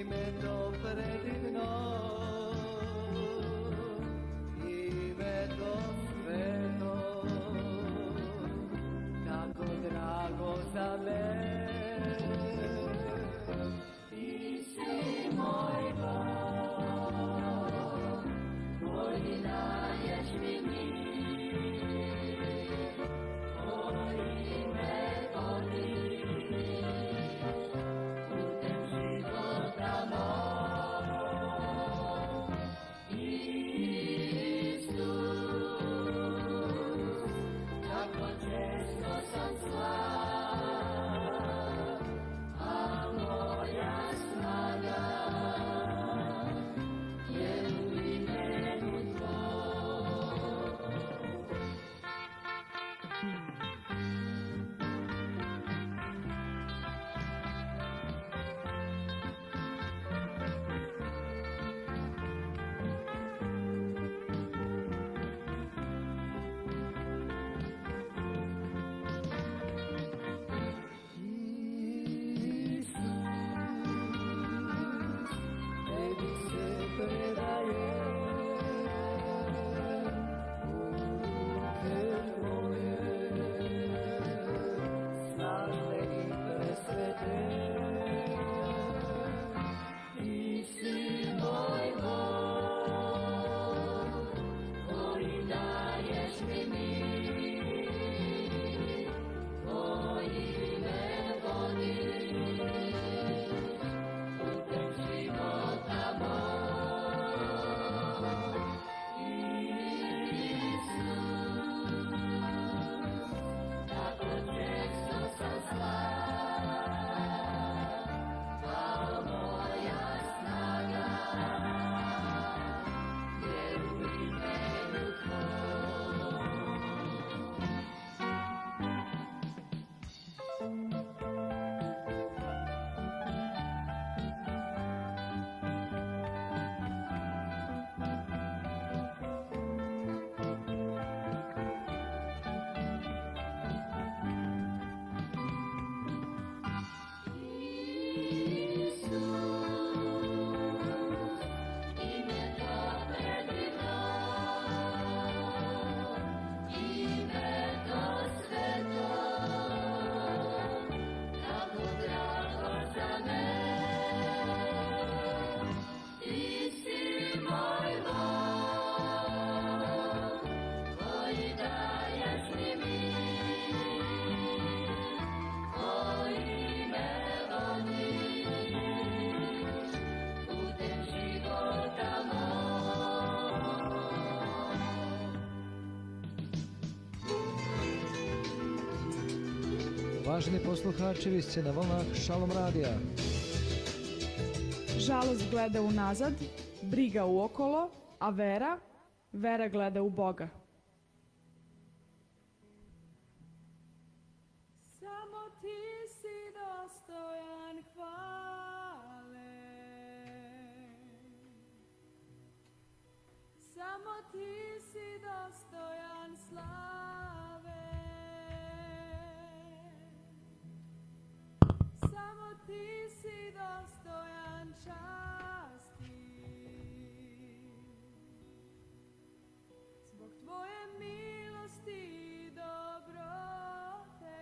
imeno predivno, ime to sveto, tako drago za mene. Ti si moj Bog, koji daješ mi mir, koji me vodiš putem života moj. Isus, kako često sam slab, a moja snaga je u imenu Tvojom. Tebi se predajem, ruke Tvoje, slavne i presvete. Ti si moj Bog, koji daješ mi mir, koji me vodiš putem života moj. Isus, tako često sam slab, a moja snaga je u imenu Tvojom. Uvaženi poslušači, ste na volnách Šalom radija. Žalost gleda unazad, briga uokolo, a vera gleda u Boga. Samo ti si dostojan hvale, samo ti si dostojan slave, samo ti si dostojan časti. Zbog tvoje milosti i dobrote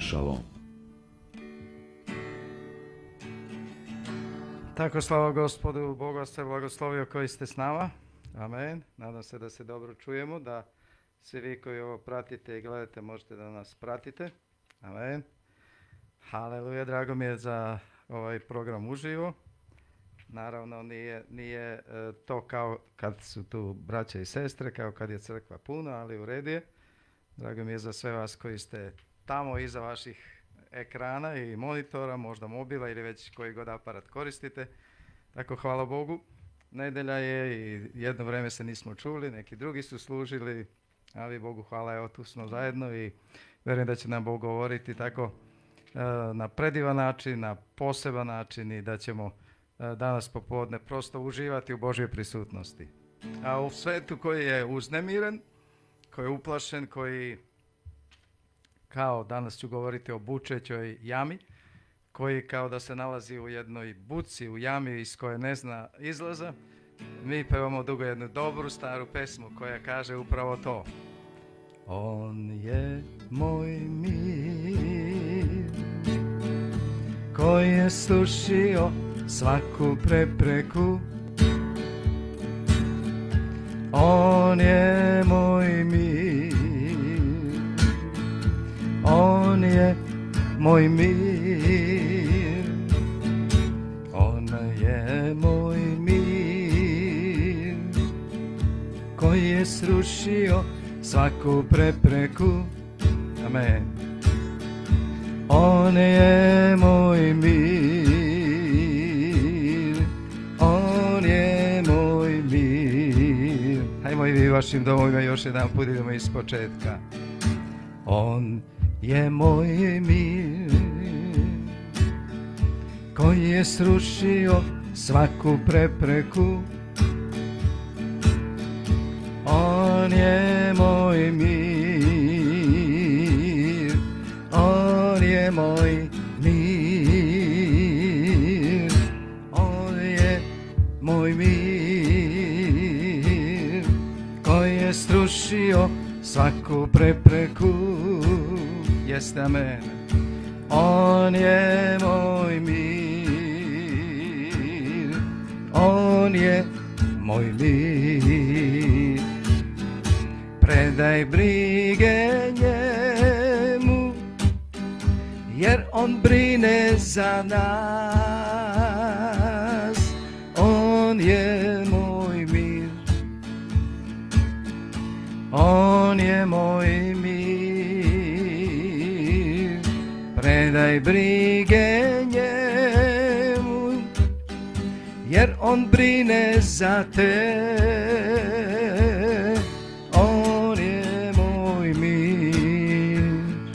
Šalom. Tako, slava Gospodu, Boga se blagoslovio koji ste s nama. Amen. Nadam se da se dobro čujemo, da svi vi koji ovo pratite i gledate možete da nas pratite. Amen. Haleluja, drago mi je za ovaj program uživo. Naravno, nije to kao kad su tu braća i sestre, kao kad je crkva puno, ali u redu je. Drago mi je za sve vas koji ste tamo iza vaših ekrana i monitora, možda mobila ili već koji god aparat koristite. Tako, hvala Bogu. Nedelja je i jedno vrijeme se nismo čuli, neki drugi su služili, ali Bogu hvala, evo tu smo zajedno i vjerujem da će nam Bog govoriti tako na predivan način, na poseban način i da ćemo danas popodne prosto uživati u Božjoj prisutnosti. A u svetu koji je uznemiren, koji je uplašen, koji, kao danas ću govoriti o bučećoj jami, koji kao da se nalazi u jednoj buci, u jami iz koje ne zna izlaza, mi pevamo dugo jednu dobru staru pesmu koja kaže upravo to. On je moj mir, koji je srušio svaku prepreku. On je moj mir, on je moj mir, on je moj mir, koji je srušio svaku prepreku. Amen. On je moj mir, on je moj mir. Hajmo i vi vašim domovima još jedan put idemo iz početka. On je moj mir, koji je srušio svaku prepreku. On je moj mir, on je moj mir, on je moj mir, koji je srušio svaku prepreku. Jeste, amen. On je moj mir, on je moj mir. Predaj brige njemu, jer on brine za nas. On je moj mir, on je moj mir. Predaj brige njemu, jer on brine za te. On je moj mir,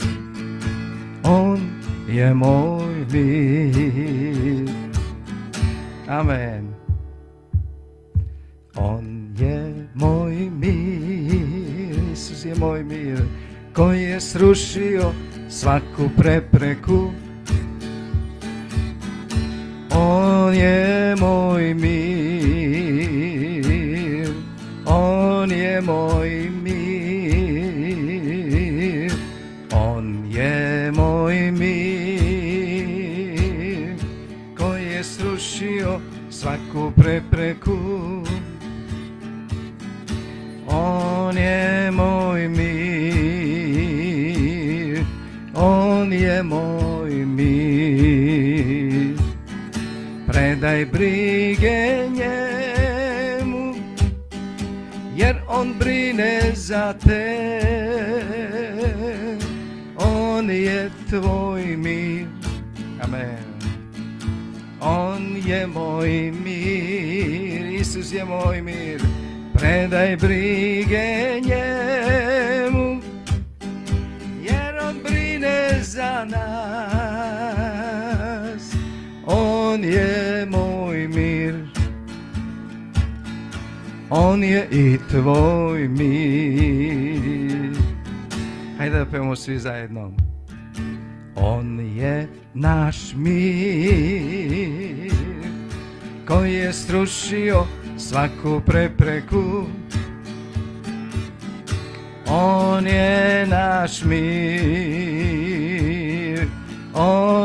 on je moj mir. Amen. On je moj mir, Isus je moj mir, koji je srušio svaku prepreku. On je moj mir, on je moj mir, on je moj mir, koji je srušio svaku prepreku. On je moj mir, on je moj mir. Predaj brige njemu, jer on brine za te. On je tvoj mir. Amen. On je moj mir, Isus je moj mir. Predaj brige njemu, jer on brine za nas. On je moj mir, on je i tvoj mir. Hajde da pevamo svi zajedno. On je naš mir, koji je srušio svaku prepreku. On je naš mir,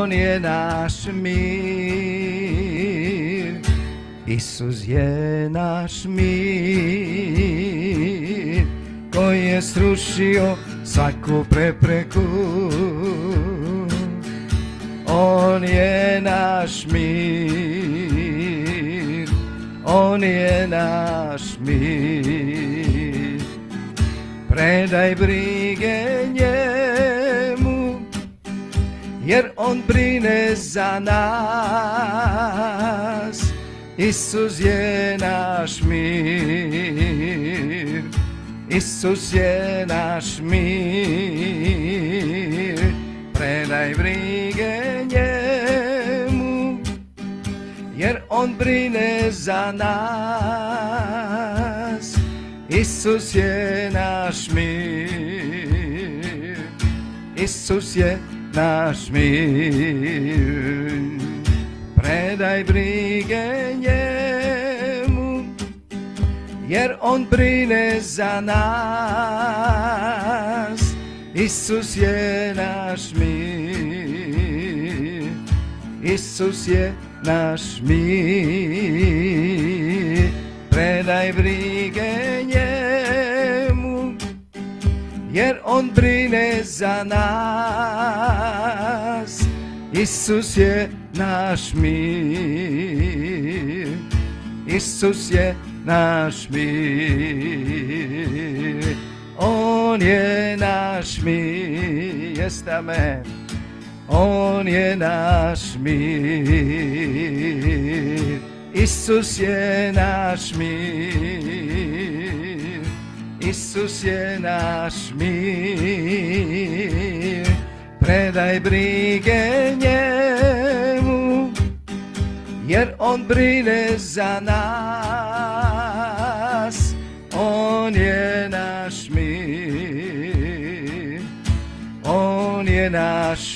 On je naš mir, Isus je naš mir, koji je srušio svaku prepreku. On je naš mir, on je naš mir. Predaj brige njemu, jer on brine za nas. Isus je naš mir, Isus je naš mir. Predaj brige njemu, jer on brine za nas. Isus je naš mir, Isus je naš mir. Predaj brige njemu, jer on brine za nas. Isus je naš mir, Isus je naš mir. Predaj brige njemu, jer on brine za nas. Isus je naš mir, Isus je naš mir. On je naš mir, jeste amen. On je naš mir, Isus je naš mir, Isus je naš mir. Predaj brige njemu, jer on brine za nas. On je naš mir, on je naš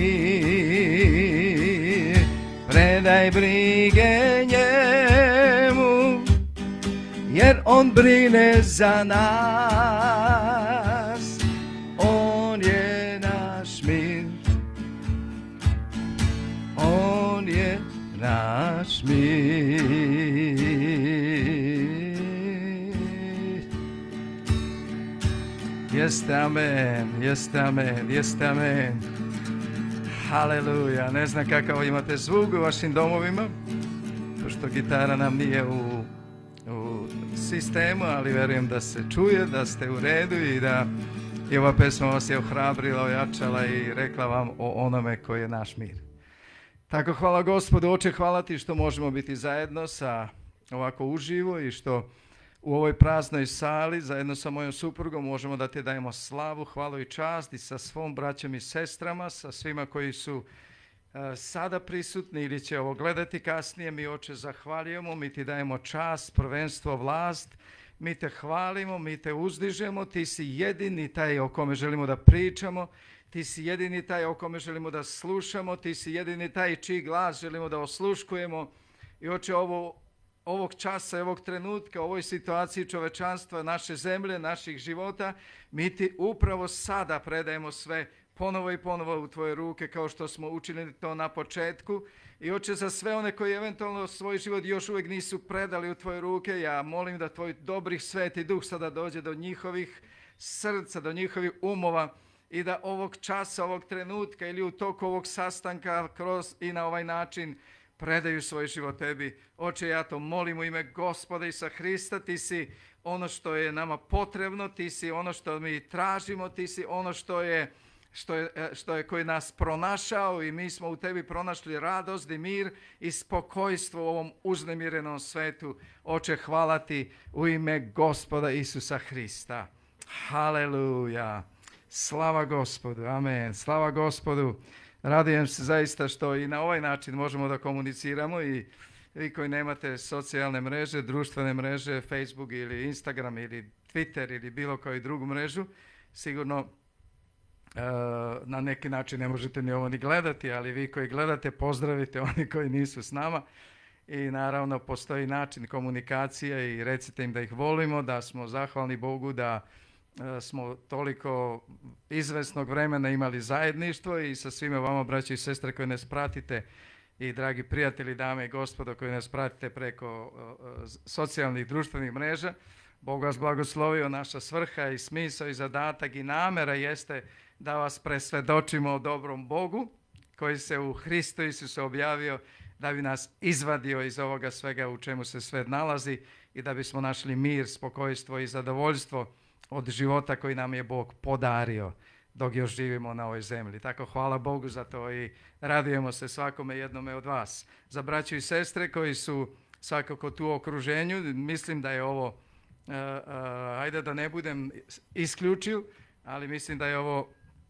mir. Predaj brige njemu, jer on brine za nas. On je naš mir, on je naš mir. Jeste amen, jeste amen, jeste amen. Haleluja. Ne znam kakav imate zvuk u vašim domovima, pošto gitara nam nije u sistemu, ali verujem da se čuje, da ste u redu i da i ova pesma vas je ohrabrila, ojačala i rekla vam o onome koji je naš mir. Tako hvala Gospodu, Oče, hvala ti što možemo biti zajedno sa ovako uživo i što u ovoj praznoj sali zajedno sa mojom suprugom možemo da ti dajemo slavu, hvalu i čast i sa svom braćom i sestrama, sa svima koji su sada prisutni ili će ovo gledati kasnije. Mi, Oče, zahvaljujemo, mi ti dajemo čast, prvenstvo, vlast, mi te hvalimo, mi te uzdižemo, ti si jedini taj o kome želimo da pričamo, ti si jedini taj o kome želimo da slušamo, ti si jedini taj čiji glas želimo da osluškujemo. I Oče, ovog časa i ovog trenutka, ovoj situaciji čovečanstva, naše zemlje, naših života, mi ti upravo sada predajemo sve ponovo i ponovo u tvoje ruke, kao što smo učinili to na početku. I Oče, za sve one koji eventualno svoj život još uvijek nisu predali u tvoje ruke, ja molim da tvoj dobri sveti duh sada dođe do njihovih srca, do njihovih umova i da ovog časa, ovog trenutka ili u toku ovog sastanka kroz i na ovaj način predaju svoj život tebi. Oče, ja to molim u ime Gospoda Isusa Hrista, ti si ono što je nama potrebno, ti si ono što mi tražimo, ti si ono što je koji nas pronašao i mi smo u tebi pronašli radost i mir i spokojstvo u ovom uznemirenom svetu. Oče, hvala ti u ime Gospoda Isusa Hrista. Haleluja. Slava Gospodu. Amen. Slava Gospodu. Radujem se zaista što i na ovaj način možemo da komuniciramo i vi koji nemate socijalne mreže, društvene mreže, Facebook ili Instagram ili Twitter ili bilo koju drugu mrežu, sigurno na neki način ne možete ni ovo ni gledati, ali vi koji gledate pozdravite oni koji nisu s nama i naravno postoji način komunikacije i recite im da ih volimo, da smo zahvalni Bogu da smo toliko izvesnog vremena imali zajedništvo i sa svima vama, braći i sestre, koji nas pratite i dragi prijatelji, dame i gospodo, koji nas pratite preko socijalnih društvenih mreža. Bog vas blagoslovio. Naša svrha i smisao i zadatak i namera jeste da vas presvedočimo o dobrom Bogu koji se u Hristu Isusu objavio da bi nas izvadio iz ovoga svega u čemu se sve nalazi i da bismo našli mir, spokojstvo i zadovoljstvo od života koji nam je Bog podario dok još živimo na ovoj zemlji. Tako hvala Bogu za to i radujemo se svakome jednome od vas. Za braću i sestre koji su svakako tu u okruženju, mislim da je ovo, ajde da ne budem isključiv, ali mislim da je ovo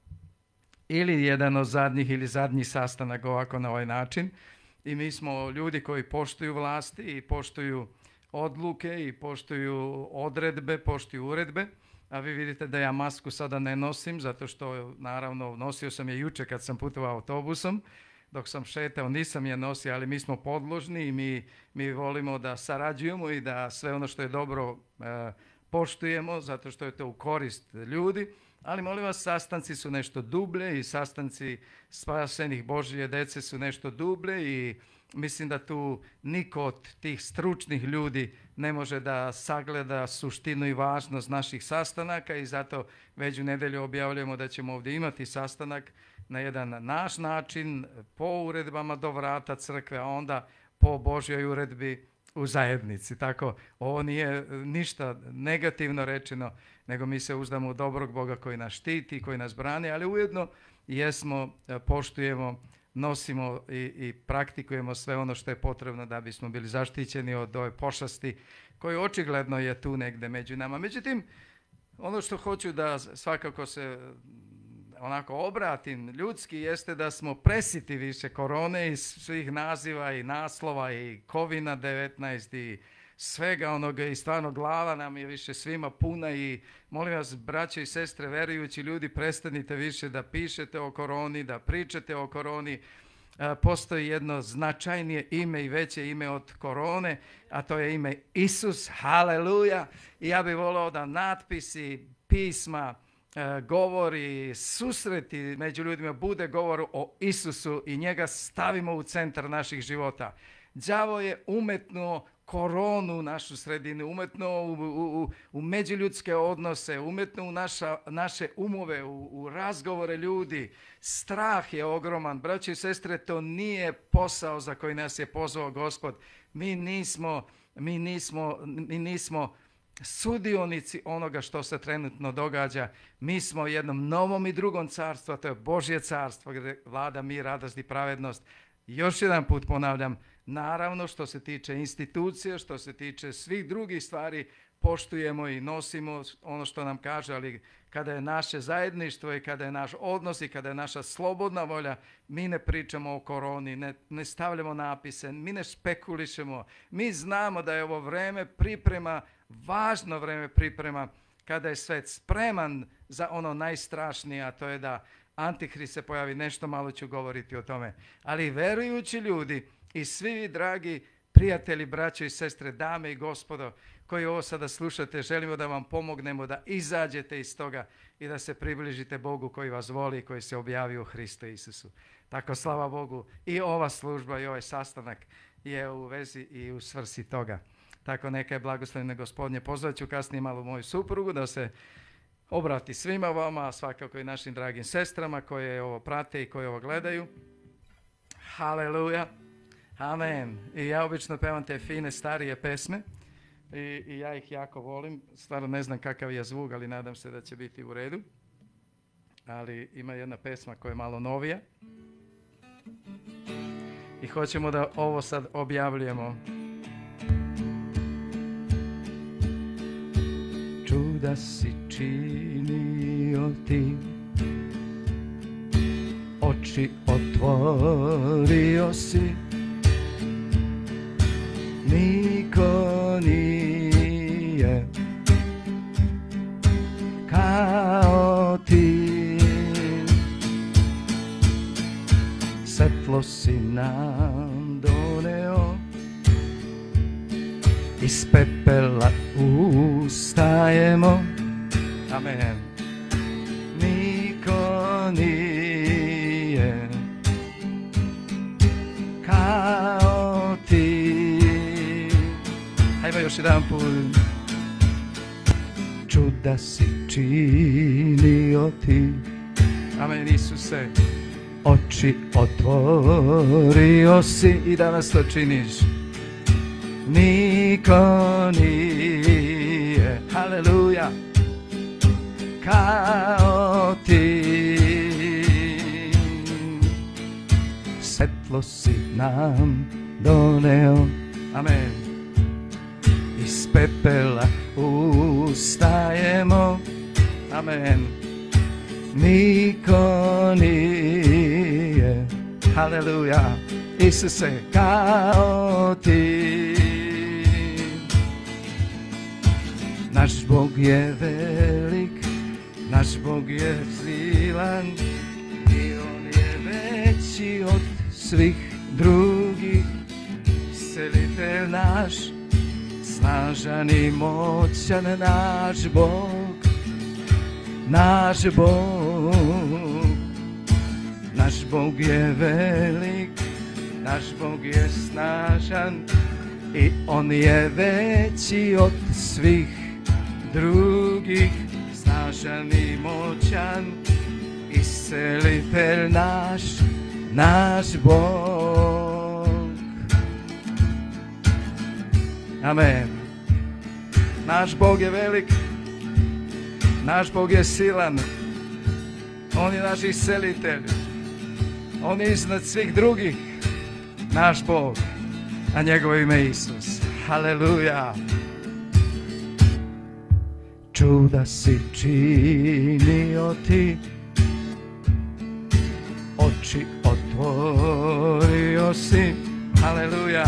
ili jedan od zadnjih ili zadnji sastanak ovako na ovaj način. I mi smo ljudi koji poštuju vlasti i poštuju odluke i poštuju odredbe, poštuju uredbe. A vi vidite da ja masku sada ne nosim, zato što naravno nosio sam je jučer kad sam putovao autobusom. Dok sam šetao nisam je nosio, ali mi smo podložni i mi volimo da sarađujemo i da sve ono što je dobro poštujemo, zato što je to u korist ljudi. Ali molim vas, sastanci su nešto dublje i sastanci spasenih Božje dece su nešto dublje i mislim da tu niko od tih stručnih ljudi ne može da sagleda suštinu i važnost naših sastanaka i zato već u nedjelju objavljujemo da ćemo ovdje imati sastanak na jedan naš način, po uredbama do vrata crkve, a onda po Božjoj uredbi u zajednici. Tako, ovo nije ništa negativno rečeno, nego mi se uzdamo u dobrog Boga koji nas štiti, koji nas brani, ali ujedno jesmo, poštujemo, nosimo i praktikujemo sve ono što je potrebno da bismo bili zaštićeni od ove pošasti koji očigledno je tu negdje među nama. Međutim, ono što hoću da svakako se onako obratim ljudski jeste da smo presiti više korone i svih naziva i naslova i COVID-19 i svega onoga i stvarno glava nam je više svima puna i molim vas, braće i sestre, verujući ljudi, prestanite više da pišete o koroni, da pričate o koroni. Postoji jedno značajnije ime i veće ime od korone, a to je ime Isus, haleluja. I ja bih volio da natpisi, pisma, govori, susreti među ljudima bude govor o Isusu i njega stavimo u centar naših života. Đavo je umetnuo koronu u našu sredinu, umetnuo u međuljudske odnose, umetnuo u naše umove, u razgovore ljudi. Strah je ogroman. Braći i sestre, to nije posao za koji nas je pozvao Gospod. Mi nismo sudionici onoga što se trenutno događa. Mi smo u jednom novom i drugom carstvu, a to je Božje carstvo gdje vlada mir, radost i pravednost. Još jedan put ponavljam, naravno što se tiče institucije, što se tiče svih drugih stvari, poštujemo i nosimo ono što nam kaže, ali kada je naše zajedništvo i kada je naš odnos i kada je naša slobodna volja, mi ne pričamo o koroni, ne stavljamo napise, mi ne špekulišemo. Mi znamo da je ovo vreme priprema, važno vreme priprema, kada je svet spreman za ono najstrašnije, a to je da Antihrist se pojavi. Nešto malo ću govoriti o tome. Ali verujući ljudi i svi vi dragi prijatelji, braće i sestre, dame i gospodo, koji ovo sada slušate, želimo da vam pomognemo da izađete iz toga i da se približite Bogu koji vas voli i koji se objavio u Hristu Isusu. Tako slava Bogu, i ova služba i ovaj sastanak je u vezi i u svrsi toga. Tako neka je blagoslovljena Gospodnje. Pozvat ću kasnije malo moju suprugu da se obrati svima vama, svakako i našim dragim sestrama koje ovo prate i koje ovo gledaju. Haleluja. Amen. I ja obično pevam te fine starije pesme i ja ih jako volim. Stvarno ne znam kakav je zvuk, ali nadam se da će biti u redu. Ali ima jedna pesma koja je malo novija. I hoćemo da ovo sad objavljujemo. Čuda si činio ti, oči otvorio si, niko nije kao ti. Svetlo si nam doneo, iz pepela ustajemo, Amen. Niko nije kao ti. Hajmo još jedan put. Čuda si činio ti. Amen, Isuse. Oči otvorio si i danas to činiš. Niko nije, haleluja, kao ti. Svetlo si nam doneo, amen. Iz pepela ustajemo, amen. Niko nije, haleluja, Isuse, kao ti. Naš Bog je velik, naš Bog je silan i On je veći od svih drugih. Iscelitelj naš, snažan i moćan naš Bog, naš Bog. Naš Bog je velik, naš Bog je snažan i On je veći od svih drugih. Snažan i moćan, iscelitelj naš, naš Bog. Amen. Naš Bog je velik, naš Bog je silan, On je naš iscelitelj, On je iznad svih drugih, naš Bog, a njegovo ime je Isus. Haleluja. Čuda si činio ti, oči otvorio si, haleluja.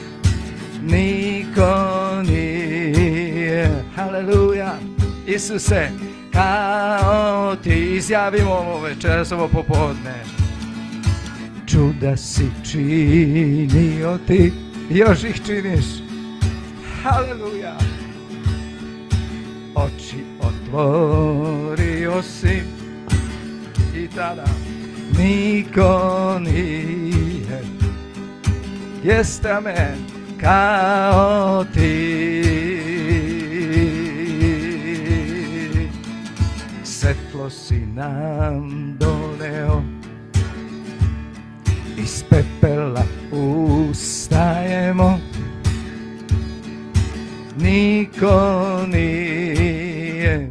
Niko nije, haleluja, Isuse, kao ti. Izjavimo ovo večeras, ovo popodne. Čuda si činio ti, još ih činiš, haleluja. Oči otvorio si i tada niko nije, jeste, amen, kao ti. Svetlo si nam doneo, iz pepela ustajemo. Niko nije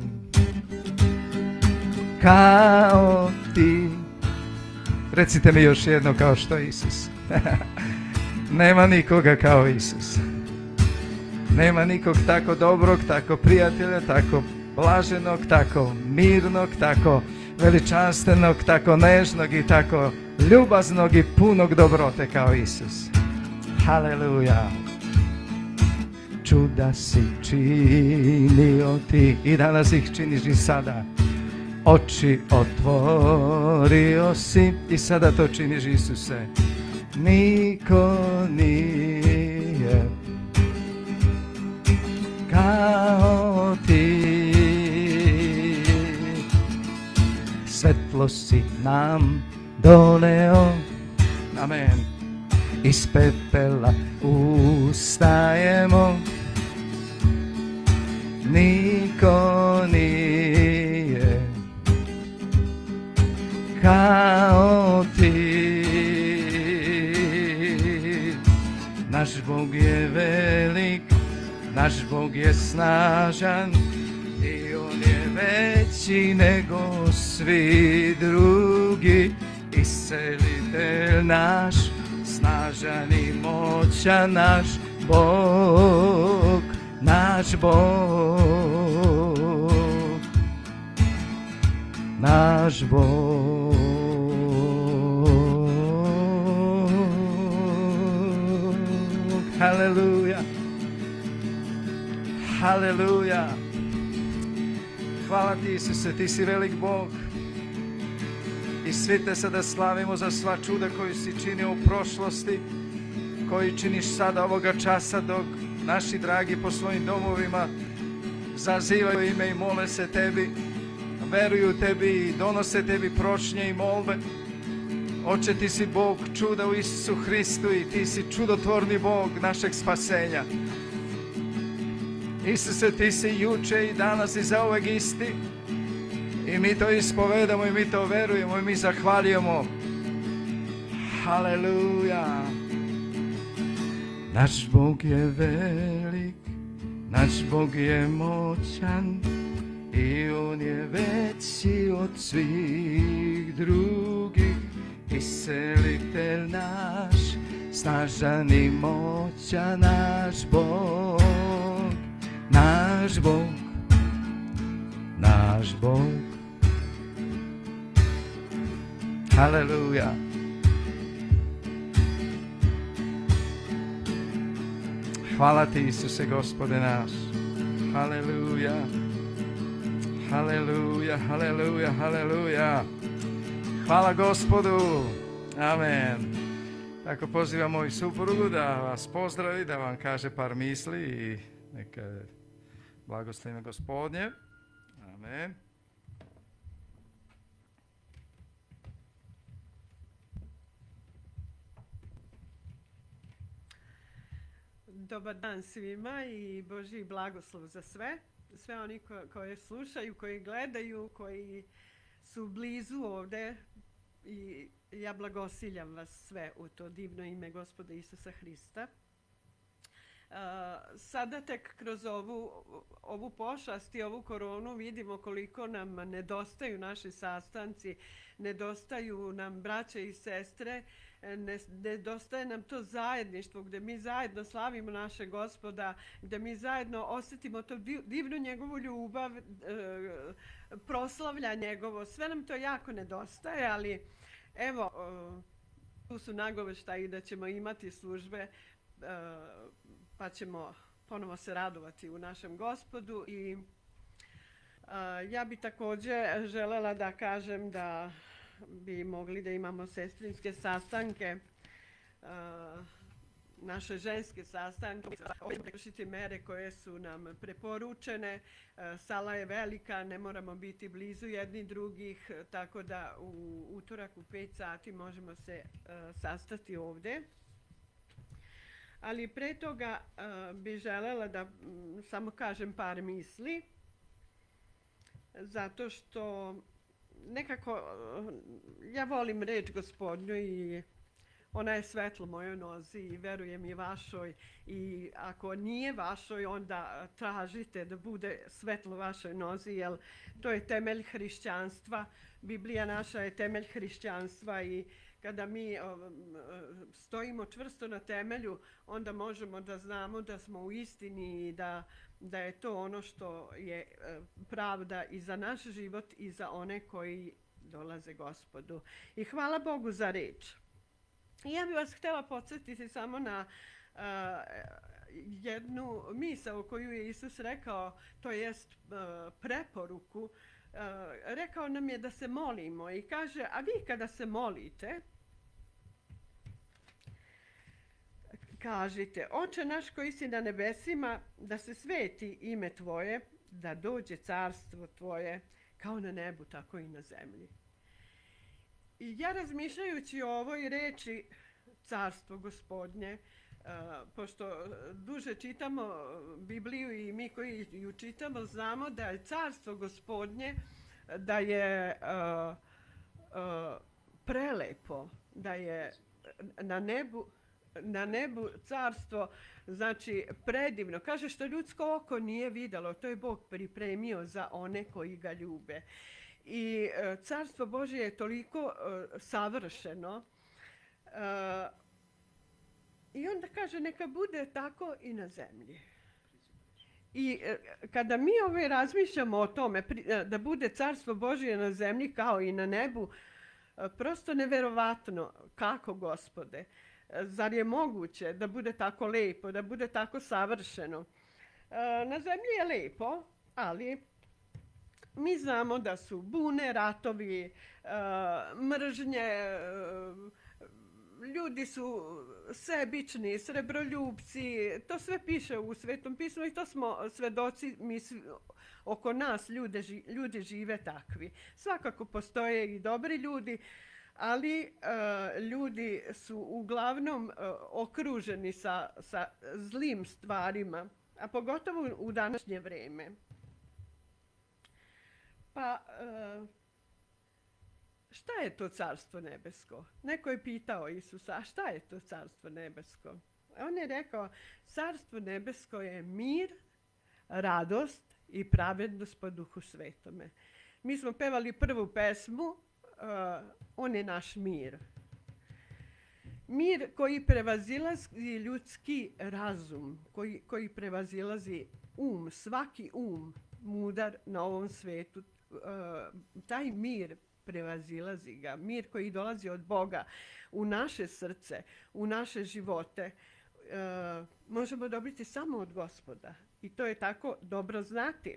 kao ti. Recite mi još jedno, kao što je Isus. Nema nikoga kao Isus. Nema nikog tako dobrog, tako prijatelja, tako blaženog, tako mirnog, tako veličanstvenog, tako nežnog i tako ljubaznog i punog dobrote kao Isus. Haleluja. Čuda si činio ti i danas ih činiš i sada. Oči otvorio si i sada to činiš, Isuse. Niko nije kao ti. Svetlo si nam doneo, amen. Iz pepela ustajemo. Niko nije kao ti. Naš Bog je velik, naš Bog je snažan i On je veći nego svi drugi. Iscelitelj naš, snažan i moćan naš Bog, naš Bog, naš Bog. Haleluja, haleluja. Hvala ti, Isuse, ti si velik Bog. I svi te sada slavimo za sva čuda koju si činio u prošlosti, koji činiš sada ovoga časa dok naši dragi po svojim domovima zazivaju ime i mole se tebi. veruju tebi i donose tebi prošnje i molbe. Oče, ti si Bog čuda u Isusu Hristu i ti si čudotvorni Bog našeg spasenja. Isuse, ti si juče i danas i zauvek isti. I mi to ispovedamo i mi to verujemo i mi zahvaljujemo. Haleluja. Naš Bog je velik, naš Bog je moćan i On je veći od svih drugih. Iselitelj naš, snažan i moćan naš Bog, naš Bog, naš Bog. Haleluja. Hvala ti, Isuse, Gospode naš. Haleluja. Haleluja, haleluja, haleluja. Hvala Gospodu. Amen. Tako pozivam moju suprugu da vas pozdravi, da vam kaže par misli i neka blagoslovimo Gospodnje. Amen. Dobar dan svima i Božji blagoslov za sve. Sve oni koji slušaju, koji gledaju, koji su blizu ovdje. I ja blagosiljam vas sve u to divno ime Gospoda Isusa Hrista. Sada tek kroz ovu pošast i ovu koronu vidimo koliko nam nedostaju naši sastanci, nedostaju nam braće i sestre, nedostaje nam to zajedništvo gdje mi zajedno slavimo naše Gospoda, gdje mi zajedno osjetimo to divnu njegovu ljubav, proslavlja njegovo. Sve nam to jako nedostaje, ali evo, tu su nagoveštaji da ćemo imati službe, pa ćemo ponovo se radovati u našem Gospodu. I ja bi također željela da kažem da bi mogli da imamo sestrinske sastanke, naše ženske sastanke, prekršiti mere koje su nam preporučene. Sala je velika, ne moramo biti blizu jedni drugih, tako da u utorak u 5 sati možemo se sastati ovdje. Ali pre toga bi željela da samo kažem par misli, zato što nekako ja volim reč Gospodnju i ona je svetlo mojoj nozi i verujem i vašoj. I ako nije vašoj, onda tražite da bude svetlo vašoj nozi, jer to je temelj hrišćanstva. Biblija naša je temelj hrišćanstva i kada mi stojimo čvrsto na temelju, onda možemo da znamo da smo u istini i da je to ono što je pravda i za naš život i za one koji dolaze Gospodu. I hvala Bogu za reč. Ja bih vas htjela podsjetiti samo na jednu misao koju je Isus rekao, to jest preporuku. Rekao nam je da se molimo i kaže, a vi kada se molite, kažite, Oče naš koji si na nebesima, da se sveti ime Tvoje, da dođe carstvo Tvoje, kao na nebu, tako i na zemlji. I ja razmišljajući o ovoj reči carstvo Gospodnje, pošto duže čitamo Bibliju i mi koji ju čitamo znamo da je carstvo Gospodnje, da je prelepo, da je na nebu carstvo, znači predivno. Kaže što ljudsko oko nije vidjelo, to je Bog pripremio za one koji ga ljube. I carstvo Božje je toliko savršeno. I onda kaže neka bude tako i na zemlji. I kada mi razmišljamo o tome da bude carstvo Božje na zemlji kao i na nebu, prosto neverovatno kako, Gospode. Zar je moguće da bude tako lepo, da bude tako savršeno? Na zemlji je lepo, ali mi znamo da su bune, ratovi, mržnje, ljudi su sebični, srebroljupci, to sve piše u Svetom pismu i to smo svedoci, oko nas ljudi žive takvi. Svakako postoje i dobri ljudi, ali ljudi su uglavnom okruženi sa zlim stvarima, a pogotovo u današnje vrijeme. Pa, šta je to Carstvo nebesko? Neko je pitao Isusa, a šta je to Carstvo nebesko? On je rekao, Carstvo nebesko je mir, radost i pravednost po Duhu Svetome. Mi smo pevali prvu pesmu, on je naš mir. Mir koji prevazilazi ljudski razum, koji prevazilazi svaki mudar na ovom svetu. Taj mir prevazilazi ga, mir koji dolazi od Boga u naše srce, u naše živote, možemo dobiti samo od Gospoda. I to je tako dobro znati.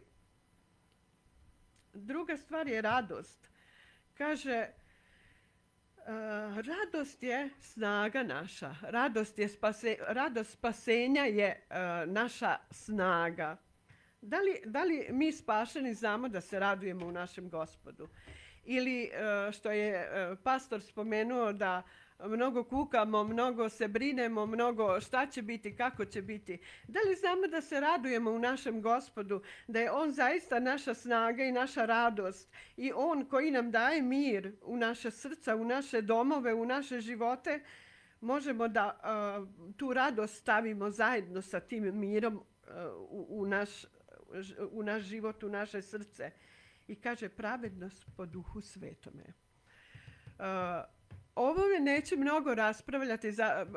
Druga stvar je radost. Kaže, radost je snaga naša. Radost spasenja je naša snaga. Da li mi spašeni znamo da se radujemo u našem Gospodu? Ili što je pastor spomenuo da mnogo kukamo, mnogo se brinemo, mnogo šta će biti, kako će biti. Da li znamo da se radujemo u našem Gospodu, da je On zaista naša snaga i naša radost i On koji nam daje mir u naše srca, u naše domove, u naše živote, možemo da tu radost stavimo zajedno sa tim mirom u naš život, u naše srce. I kaže pravednost po Duhu Svetome. O ovome neću mnogo raspravljati,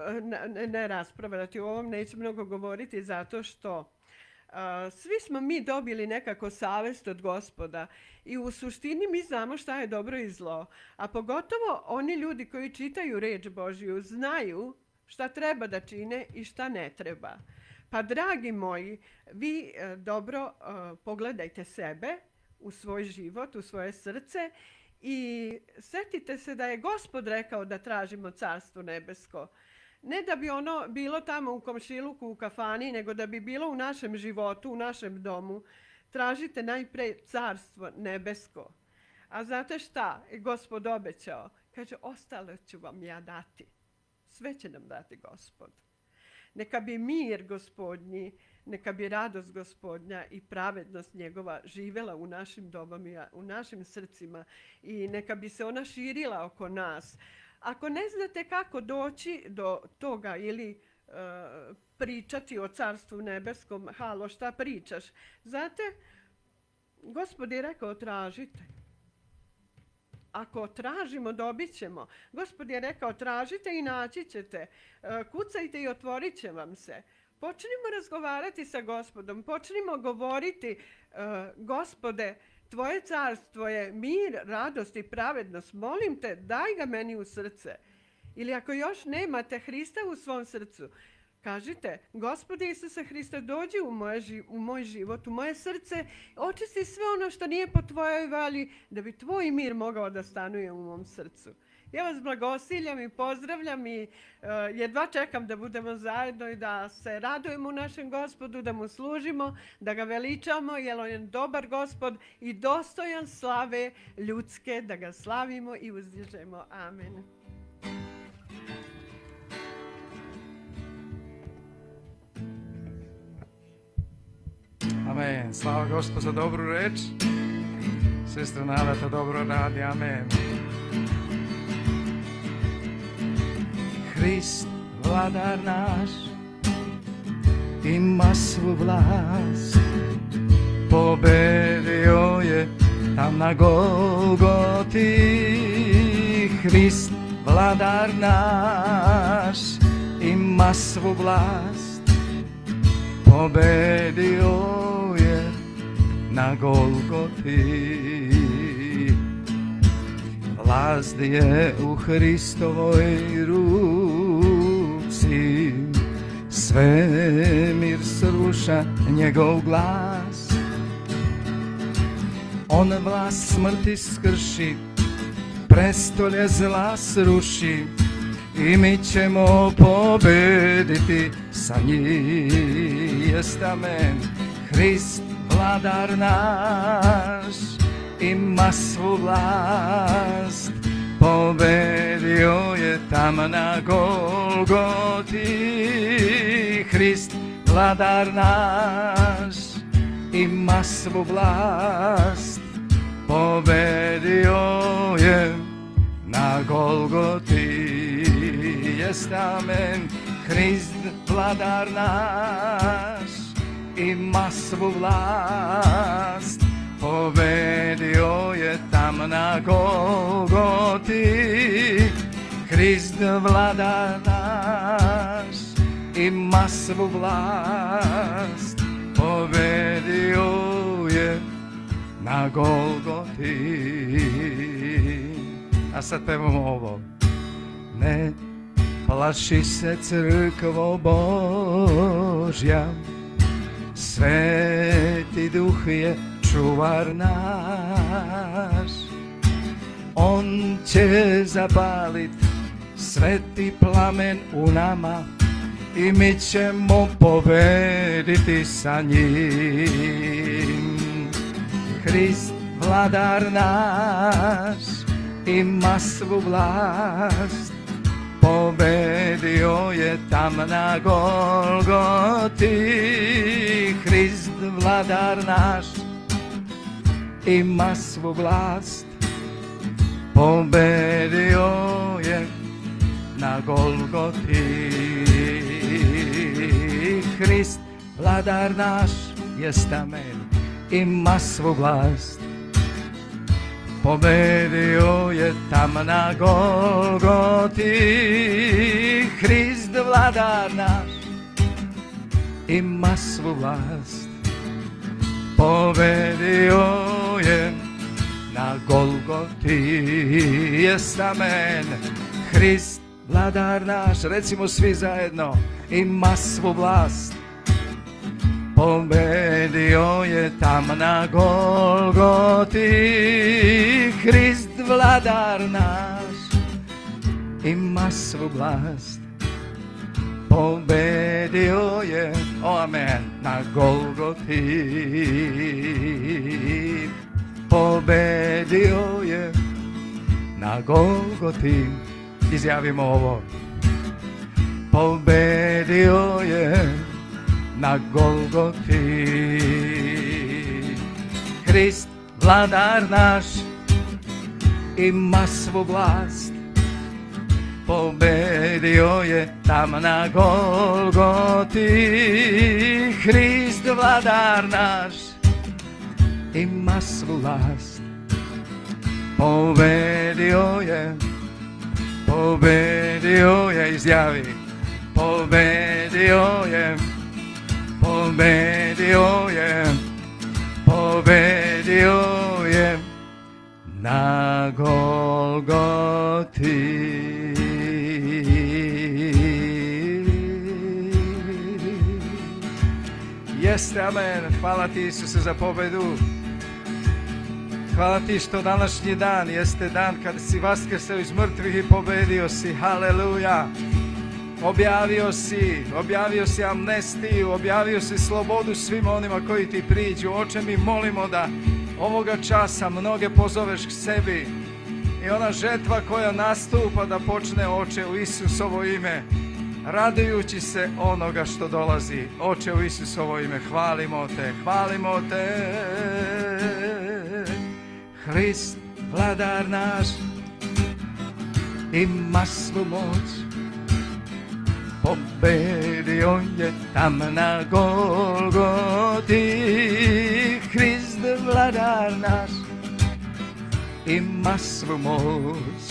o ovom neću mnogo govoriti zato što svi smo mi dobili nekako savjest od Gospoda i u suštini mi znamo šta je dobro i zlo. A pogotovo oni ljudi koji čitaju riječ Božju znaju šta treba da čine i šta ne treba. Pa dragi moji, vi dobro pogledajte sebe u svoj život, u svoje srce i sjetite se da je Gospod rekao da tražimo Carstvo nebesko. Ne da bi ono bilo tamo u komšiluku, u kafani, nego da bi bilo u našem životu, u našem domu. Tražite najprije Carstvo nebesko. A znate šta je Gospod obećao? Kaže, ostalo ću vam ja dati. Sve će nam dati Gospod. Neka bi mir Gospodnji, neka bi radost Gospodnja i pravednost njegova živjela u našim domovima, u našim srcima i neka bi se ona širila oko nas. Ako ne znate kako doći do toga ili pričati o Carstvu nebeskom, halo, šta pričaš? Znate, Gospod je rekao tražite. Ako tražimo, dobit ćemo. Gospod je rekao tražite i naći ćete. Kucajte i otvorit će vam se. Počnimo razgovarati sa Gospodom. Počnimo govoriti, Gospode, Tvoje carstvo je mir, radost i pravednost. Molim te, daj ga meni u srce. Ili ako još nemate Hrista u svom srcu, kažite, Gospode Isuse Hriste, dođi u moj život, u moje srce, očisti sve ono što nije po Tvojoj volji, da bi Tvoj mir mogao da stanuje u mom srcu. Ja vas blagosiljam i pozdravljam i jedva čekam da budemo zajedno i da se radujemo u našem Gospodu, da mu služimo, da ga veličamo, jer on je dobar Gospod i dostojan slave ljudske, da ga slavimo i uzdižemo. Amen. Amen. Slava Gospod za dobru reč. Sestra Nada to dobro radi. Amen. Hrist, vladar naš, ima svu vlast. Pobedio je tam na Golgoti. Hrist, vladar naš, ima svu vlast. Pobedio je na Golgoti. Vlast je u Hristovoj ruci, svemir sruša njegov glas. On vlast smrti skrši, prestolje zla sruši, i mi ćemo pobediti sa njim. Jest amen. Hrist vladar naš ima svu vlast, pobedio je tam na Golgoti. Hrist vladar naš ima svu vlast, pobedio je na Golgoti. Jest amen. Hrist vladar naš ima svu vlast, pobedio je tam na Golgoti. Hrist vladar naš ima svu vlast, pobedio je na Golgoti. A sad pevamo ovo. Ne plaši se crkvo Božja, Sveti Duh je čuvar naš. On će zapalit sveti plamen u nama i mi ćemo pobediti sa njim. Hrist vladar naš ima svu vlast, pobedio je tam na Golgoti. Hrist vladar naš ima svu vlast, pobedio je na Golgoti. Hrist vladar naš jest amen, ima svu vlast, pobedio je tam na Golgoti. Hrist vladar naš ima svu vlast, pobedio je na Golgoti. Jest amen. Hrist vladar naš, recimo svi zajedno, ima svu vlast, pobedio je tam na Golgoti. Hrist vladar naš ima svu vlast, pobedio je, o amen, na Golgoti. Pobedio je na Golgoti. Izjavimo ovo. Pobedio je na Golgoti. Hrist vladar naš ima svu vlast, pobedio je tam na Golgoti. Hrist vladar naš ima svu vlast, pobedio je, izjavi, pobedio je na Golgoti. Jeste, amen. Hvala ti, Isuse, za pobedu. Hvala ti što današnji dan jeste dan kada si vaskrsao iz mrtvih i pobedio si. Haleluja. Objavio si amnestiju, objavio si slobodu svima onima koji ti priđu. Oče, mi molimo da ovoga časa mnoge pozoveš k sebi i ona žetva koja nastupa da počne, Oče, u Isusovo ime, radujući se onoga što dolazi. Oče, u Isusovo ime, hvalimo te. Hrist, vladar naš, ima svu moć, pobedio je tam na Golgoti. Hrist, vladar naš, ima svu moć,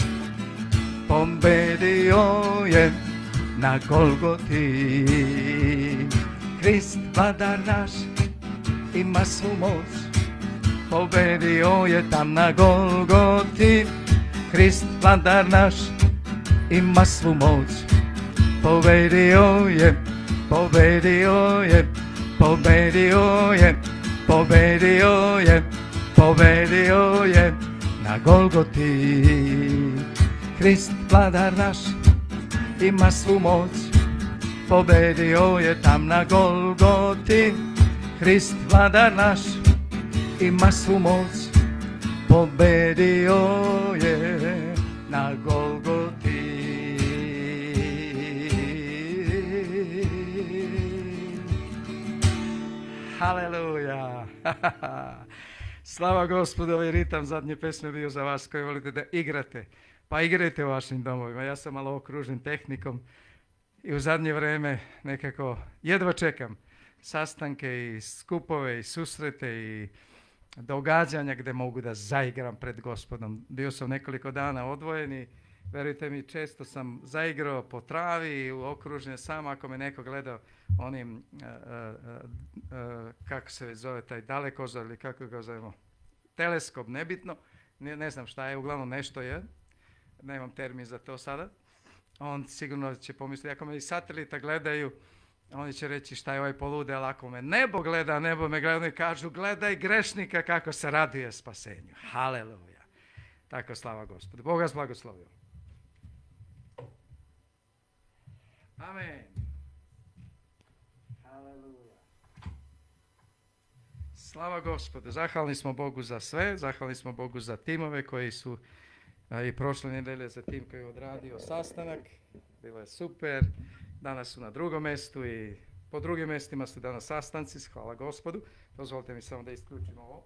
pobedio je na Golgoti. Hrist, vladar naš, ima svu moć, pobedio je tam na Golgoti. Hrist, vladar naš, ima svu moć, pobedio je na Golgoti. Hrist, vladar naš, ima svu moć, pobedio je tam na Golgoti. Hrist vladar naš ima svu moć, pobedio je na Golgoti. Haleluja! Slava Gospodu, ovaj ritam zadnje pesme bio za vas koji volite da igrate. Pa igrajte u vašim domovima. Ja sam malo okružen tehnikom i u zadnje vrijeme nekako jedva čekam sastanke i skupove i susrete i događanja gdje mogu da zaigram pred Gospodom. Bio sam nekoliko dana odvojen i verujte mi, često sam zaigrao po travi i okružen sam ako me neko gleda onim, kako se zove taj dalekozor ili kako ga zovemo, teleskop, nebitno, ne znam šta je, uglavnom nešto je, nemam termin za to sada. On sigurno će pomisliti, ako me iz satelita gledaju, oni će reći šta je ovaj polude, ali ako me nebo gleda, nebo me gleda, oni kažu gledaj grešnika kako se raduje spasenju. Haleluja. Tako slava Gospodu. Bog vas blagoslovio. Amen. Haleluja. Slava Gospodu. Zahvalni smo Bogu za sve, zahvalni smo Bogu za timove koji su i prošle nedelje za tim koji je odradio sastanak. Bilo je super. Danas su na drugom mjestu i po drugim mjestima su danas sastanci. Hvala Gospodu. Dozvolite mi samo da isključimo ovo.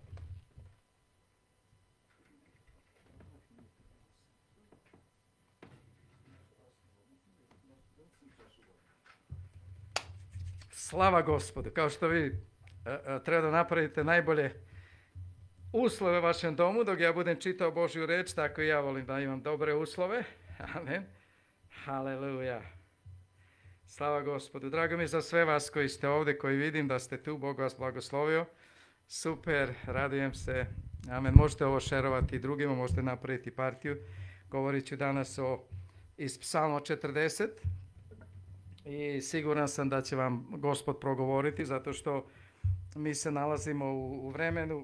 Slava Gospodu. Kao što vi treba da napravite najbolje uslove u vašem domu, dok ja budem čitao Božju reč, tako i ja volim da imam dobre uslove. Amen. Haleluja. Slava Gospodu. Drago mi je za sve vas koji ste ovdje, koji vidim da ste tu. Bog vas blagoslovio. Super, radujem se. Amen. Možete ovo šerovati i drugima, možete napraviti partiju. Govorit ću danas iz Psalma 40 i siguran sam da će vam Gospod progovoriti, zato što mi se nalazimo u vremenu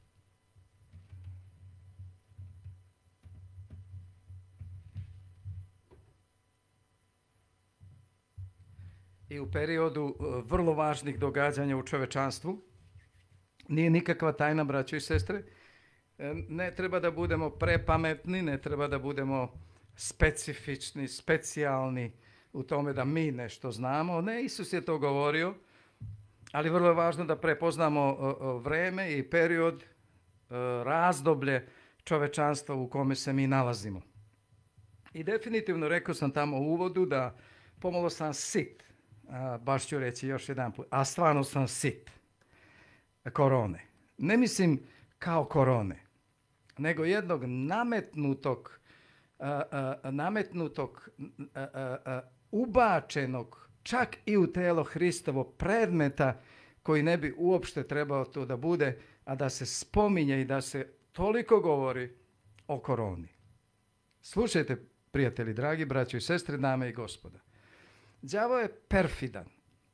i u periodu vrlo važnih događanja u čovečanstvu. Nije nikakva tajna, braćo i sestre. Ne treba da budemo prepametni, ne treba da budemo specifični, specijalni u tome da mi nešto znamo. Ne, Isus je to govorio, ali vrlo je važno da prepoznamo vreme i period, razdoblje čovečanstva u kome se mi nalazimo. I definitivno rekao sam tamo u uvodu da pomalo sam sit. Baš ću reći još jedan put, a stvarno sam sit korone. Ne mislim kao korone, nego jednog nametnutog, ubačenog čak i u telo Hristovo predmeta koji ne bi uopšte trebao to da bude, a da se spominje i da se toliko govori o koroni. Slušajte, prijatelji, dragi braćo i sestre, dame i gospoda. Đavo je perfidan.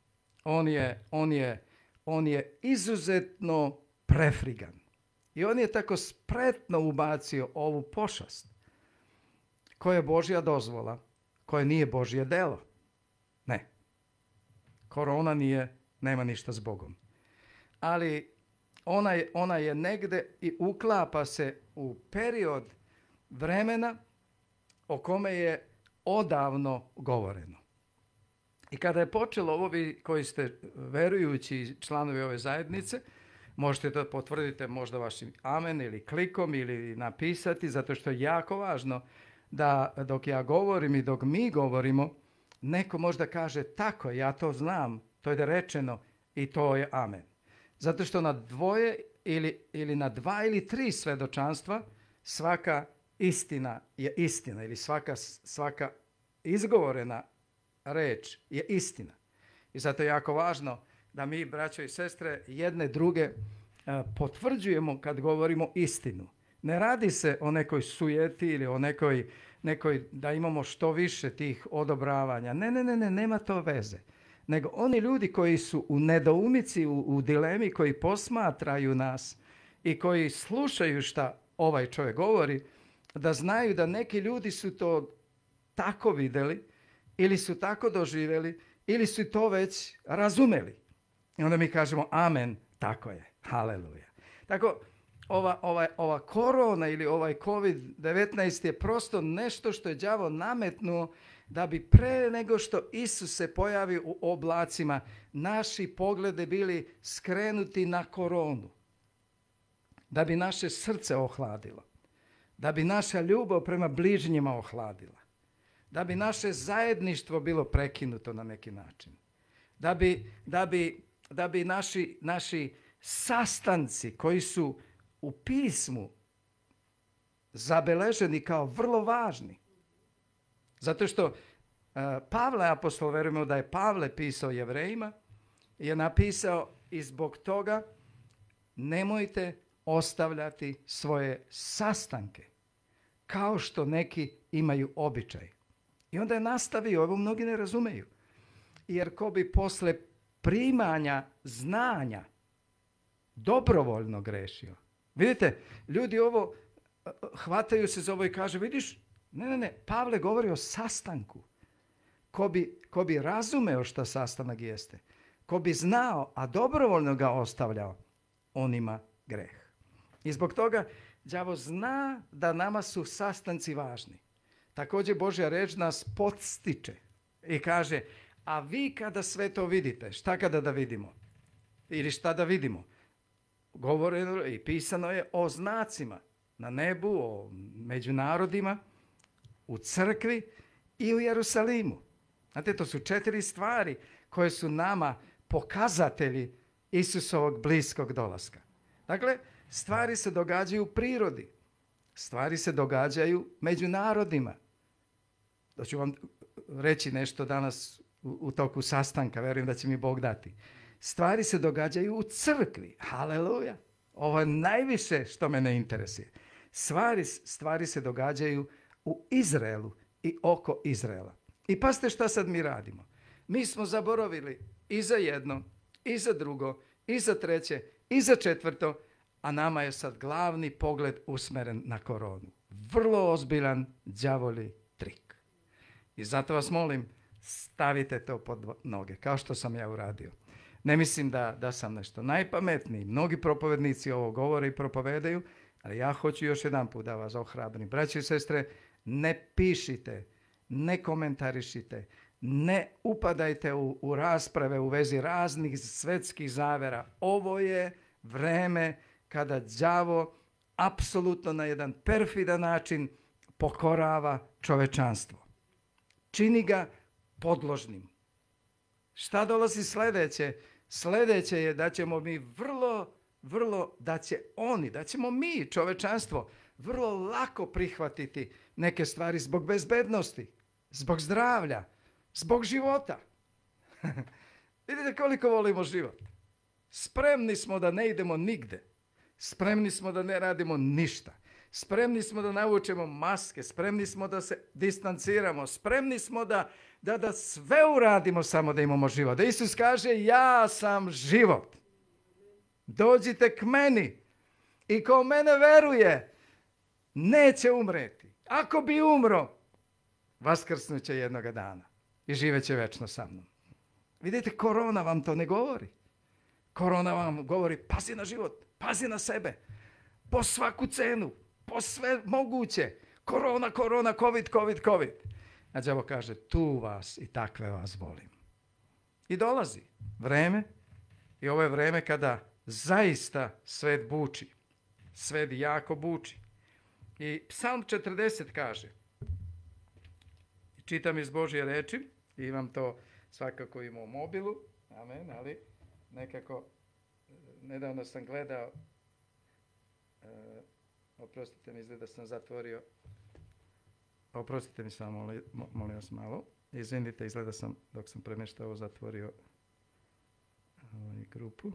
On je izuzetno prefrigan. I on je tako spretno ubacio ovu pošast koja je Božja dozvola, koja nije Božje delo. Ne. Korona nema ništa s Bogom. Ali ona je negde i uklapa se u period vremena o kome je odavno govoreno. I kada je počelo ovo, vi koji ste verujući članovi ove zajednice, možete to potvrditi možda vašim amen ili klikom ili napisati, zato što je jako važno da dok ja govorim i dok mi govorimo, neko možda kaže tako, ja to znam, to je rečeno i to je amen. Zato što na dvoje ili na 2 ili 3 svedočanstva svaka istina je istina ili svaka izgovorena reč je istina. I zato je jako važno da mi, braćo i sestre, jedne druge potvrđujemo kad govorimo istinu. Ne radi se o nekoj sujeti ili o nekoj da imamo što više tih odobravanja. Ne, nema to veze. Nego oni ljudi koji su u nedoumici, u dilemi, koji posmatraju nas i koji slušaju šta ovaj čovjek govori, da znaju da neki ljudi su to tako vidjeli ili su tako doživjeli, ili su to već razumeli. I onda mi kažemo amen, tako je, haleluja. Tako, ova korona ili ovaj COVID-19 je prosto nešto što je đavo nametnuo da bi pre nego što Isus se pojavi u oblacima, naši poglede bili skrenuti na koronu. Da bi naše srce ohladilo. Da bi naša ljubav prema bližnjima ohladila. Da bi naše zajedništvo bilo prekinuto na neki način. Da bi naši sastanci koji su u pismu zabeleženi kao vrlo važni. Zato što Pavle apostol, verujemo da je Pavle pisao Jevrejima, je napisao i zbog toga nemojte ostavljati svoje sastanke kao što neki imaju običaj. I onda je nastavio, ovo mnogi ne razumeju, jer ko bi posle primanja znanja dobrovoljno grešio. Vidite, ljudi ovo hvataju se za ovo i kaže, vidiš, ne, Pavle govori o sastanku. Ko bi razumeo šta sastanak jeste, ko bi znao, a dobrovoljno ga ostavljao, on ima greh. I zbog toga đavo zna da nama su sastanci važni. Također Božja reč nas podstiče i kaže, a vi kada sve to vidite, šta kada da vidimo? Ili šta da vidimo? Govoreno i pisano je o znacima na nebu, o međunarodima, u crkvi i u Jerusalimu. Znate, to su 4 stvari koje su nama pokazatelji Isusovog bliskog dolaska. Dakle, stvari se događaju u prirodi. Stvari se događaju među narodima. Da ću vam reći nešto danas u toku sastanka, vjerujem da će mi Bog dati. Stvari se događaju u crkvi. Haleluja. Ovo je najviše što mene interesuje. Stvari se događaju u Izraelu i oko Izraela. I pazite šta sad mi radimo. Mi smo zaboravili i za jedno, i za drugo, i za treće, i za četvrto, a nama je sad glavni pogled usmeren na koronu. Vrlo ozbiljan đavoli trik. I zato vas molim, stavite to pod noge, kao što sam ja uradio. Ne mislim da sam nešto najpametniji. Mnogi propovednici ovo govore i propovedaju, ali ja hoću još jedan put da vas ohrabrim. Braći i sestre, ne pišite, ne komentarišite, ne upadajte u rasprave u vezi raznih svetskih zavera. Ovo je vreme kada đavo apsolutno na jedan perfidan način pokorava čovečanstvo. Čini ga podložnim. Šta dolazi sljedeće? Sljedeće je da ćemo mi da ćemo mi, čovečanstvo, vrlo lako prihvatiti neke stvari zbog bezbednosti, zbog zdravlja, zbog života. Vidite koliko volimo život. Spremni smo da ne idemo nigde. Spremni smo da ne radimo ništa. Spremni smo da navučemo maske. Spremni smo da se distanciramo. Spremni smo da sve uradimo samo da imamo život. Da Isus kaže, ja sam život. Dođite k meni. I ko mene veruje, neće umreti. Ako bi umro, vaskrsnut će jednoga dana. I živeće večno sa mnom. Vidite, korona vam to ne govori. Korona vam govori, pazi na život, pazi na sebe. Po svaku cenu, po sve moguće. Korona, COVID. A đavo kaže, tu vas i takve vas volim. I dolazi vreme, i ovo je vreme kada zaista svet buči. Svet jako buči. I Psalm 40 kaže, čitam iz Božje reči, imam to svakako imam u mobilu, amen, ali nekako nedavno sam gledao, oprostite mi, izgleda sam zatvorio, oprostite mi samo, molim vas malo, izvinite, izgleda sam, dok sam premještao, zatvorio grupu.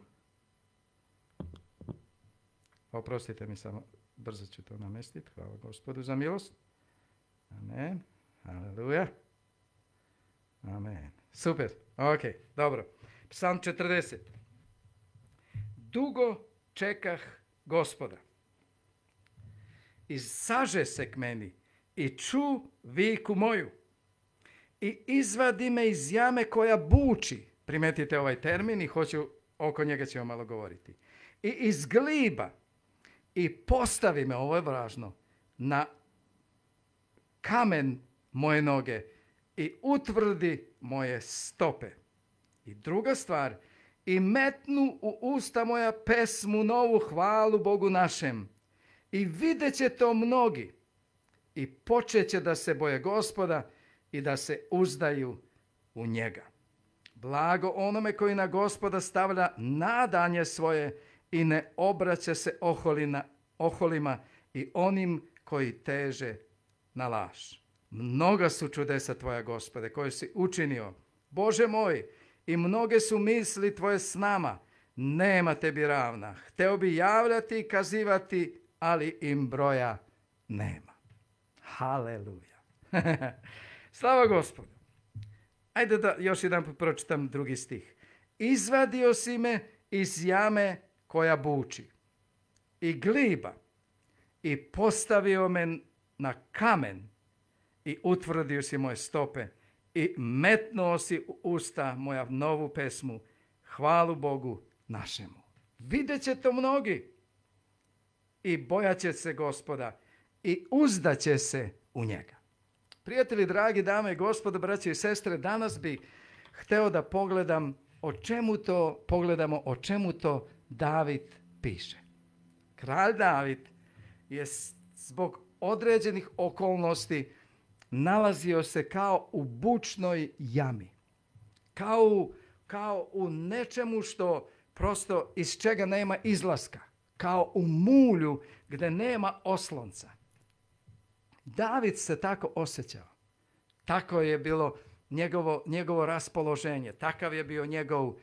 Oprostite mi samo, brzo ću to namestiti, hvala Gospodu za milost. Amen, haleluja. Amen. Super, ok, dobro. Psalm 40. Dugo čekah Gospoda. I saže se k meni i ču viku moju. i izvadi me iz jame koja buči. Primetite ovaj termin i oko njega ćemo malo govoriti. I iz gliba i postavi me, ovo je važno, na kamen moje noge i utvrdi moje stope. I druga stvar, i metnu u usta moja pesmu novu hvalu Bogu našem. I vidjet će to mnogi i počet će da se boje Gospoda i da se uzdaju u njega. Blago onome koji na Gospoda stavlja nadanje svoje i ne obraća se oholima i onim koji teže na laž. Mnoga su čudesa tvoja, Gospode, koje si učinio, Bože moj, i mnoge su misli tvoje s nama. Nema tebi ravna. Hteo bi javljati i kazivati, ali im broja nema. Haleluja. Slava Gospodu. Ajde da još jedan pročitam drugi stih. Izvadio si me iz jame koja buči i gliba i postavio me na kamen i utvrdio si moje stope i metnuo si u usta moja novu pesmu, hvalu Bogu našemu. Vidjet će to mnogi i bojat će se Gospoda i uzdaće se u njega. Prijatelji, dragi dame i gospodo, braće i sestre, danas bih hteo da pogledamo o čemu to David piše. Kralj David je zbog određenih okolnosti nalazio se kao u bučnoj jami. Kao u nečemu što prosto iz čega nema izlaska. Kao u mulju gdje nema oslonca. David se tako osjećao. Tako je bilo njegovo raspoloženje. Takav je bio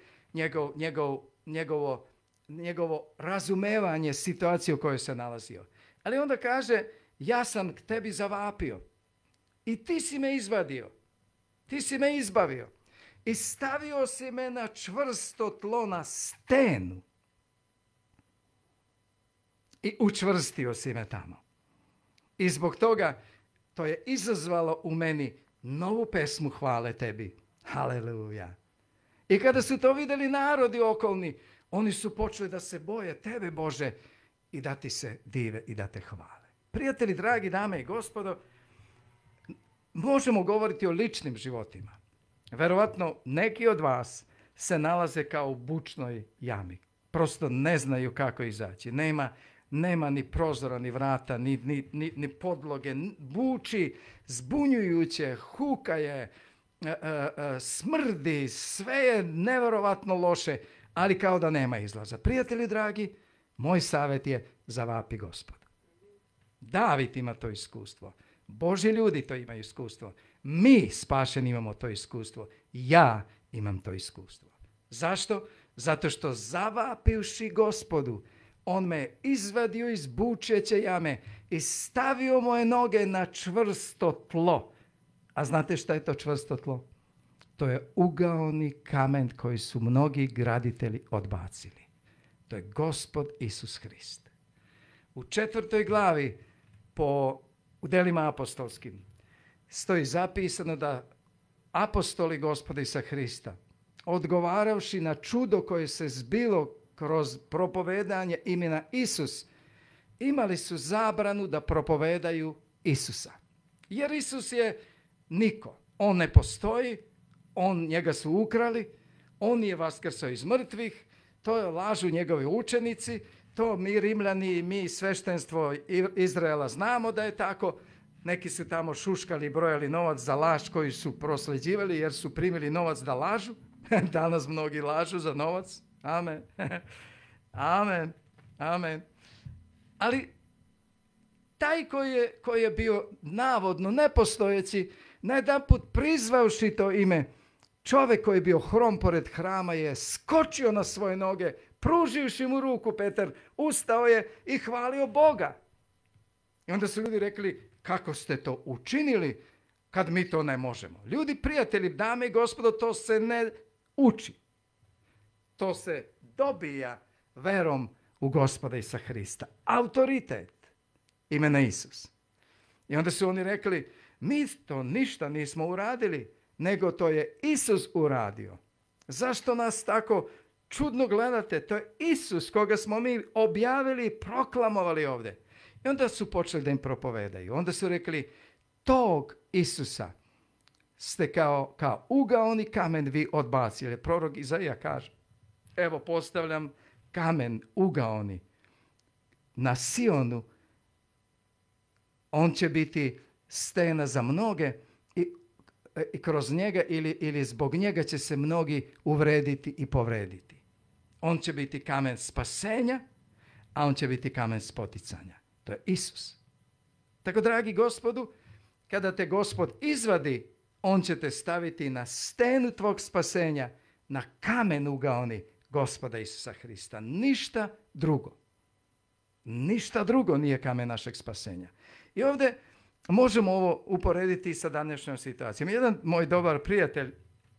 njegovo razumevanje situacije u kojoj se nalazio. Ali onda kaže, ja sam k tebi zavapio. I ti si me izvadio. Ti si me izbavio. I stavio si me na čvrsto tlo, na stenu. I učvrstio si me tamo. I zbog toga to je izazvalo u meni novu pesmu hvale tebi. Haleluja. I kada su to vidjeli narodi okolni, oni su počeli da se boje tebe, Bože, i da ti se dive i da te hvale. Prijatelji, dragi dame i gospodo, možemo govoriti o ličnim životima. Verovatno neki od vas se nalaze kao u bučnoj jami. Prosto ne znaju kako izaći. Nema ni prozora, ni vrata, ni podloge. Buči, zbunjujuće, huka je, smrdi, sve je neverovatno loše, ali kao da nema izlaza. Prijatelji dragi, moj savjet je zavapi Gospodu. David ima to iskustvo. Božji ljudi to imaju iskustvo. Mi spašeni imamo to iskustvo. Ja imam to iskustvo. Zašto? Zato što zavapivši Gospodu, on me izvadio iz bučeće jame i stavio moje noge na čvrsto tlo. A znate šta je to čvrsto tlo? To je ugaoni kamen koji su mnogi graditelji odbacili. To je Gospod Isus Hrist. U 4. glavi u delima apostolskim stoji zapisano da apostoli Gospoda Isusa Hrista, odgovaravši na čudo koje se zbilo kroz propovedanje imena Isus, imali su zabranu da propovedaju Isusa. Jer Isus je niko. On ne postoji, njega su ukrali, on je vaskrsao iz mrtvih, to lažu njegovi učenici, to mi Rimljani i mi sveštenstvo Izraela znamo da je tako. Neki su tamo šuškali i brojali novac za laž koji su prosljeđivali jer su primili novac da lažu. Danas mnogi lažu za novac. Amen. Amen. Amen. Ali taj koji je bio navodno nepostojeći, najedanput prizvavši to ime, čovjek koji je bio hrom pored hrama je skočio na svoje noge, pruživši mu ruku, Petar, ustao je i hvalio Boga. I onda su ljudi rekli, kako ste to učinili kad mi to ne možemo? Ljudi, prijatelji, dame i gospodo, to se ne uči. To se dobija verom u Gospoda Isusa Hrista. Autoritet imena Isus. I onda su oni rekli, mi to ništa nismo uradili. nego to je Isus uradio. Zašto nas tako čudno gledate? To je Isus koga smo mi objavili i proklamovali ovdje. I onda su počeli da im propovedaju. Onda su rekli, tog Isusa ste kao ugaoni kamen vi odbacili. Prorok Izaija kaže, evo postavljam kamen ugaoni na Sionu. On će biti stena za mnoge i kroz njega ili zbog njega će se mnogi uvrediti i povrediti. On će biti kamen spasenja, a on će biti kamen spoticanja. To je Isus. Tako, dragi Gospodu, kada te Gospod izvadi, on će te staviti na stenu tvog spasenja, na kamen ugaoni Gospoda Isusa Hrista. Ništa drugo. Ništa drugo nije kamen našeg spasenja. I ovdje možemo ovo uporediti sa današnjom situacijom. Jedan moj dobar prijatelj,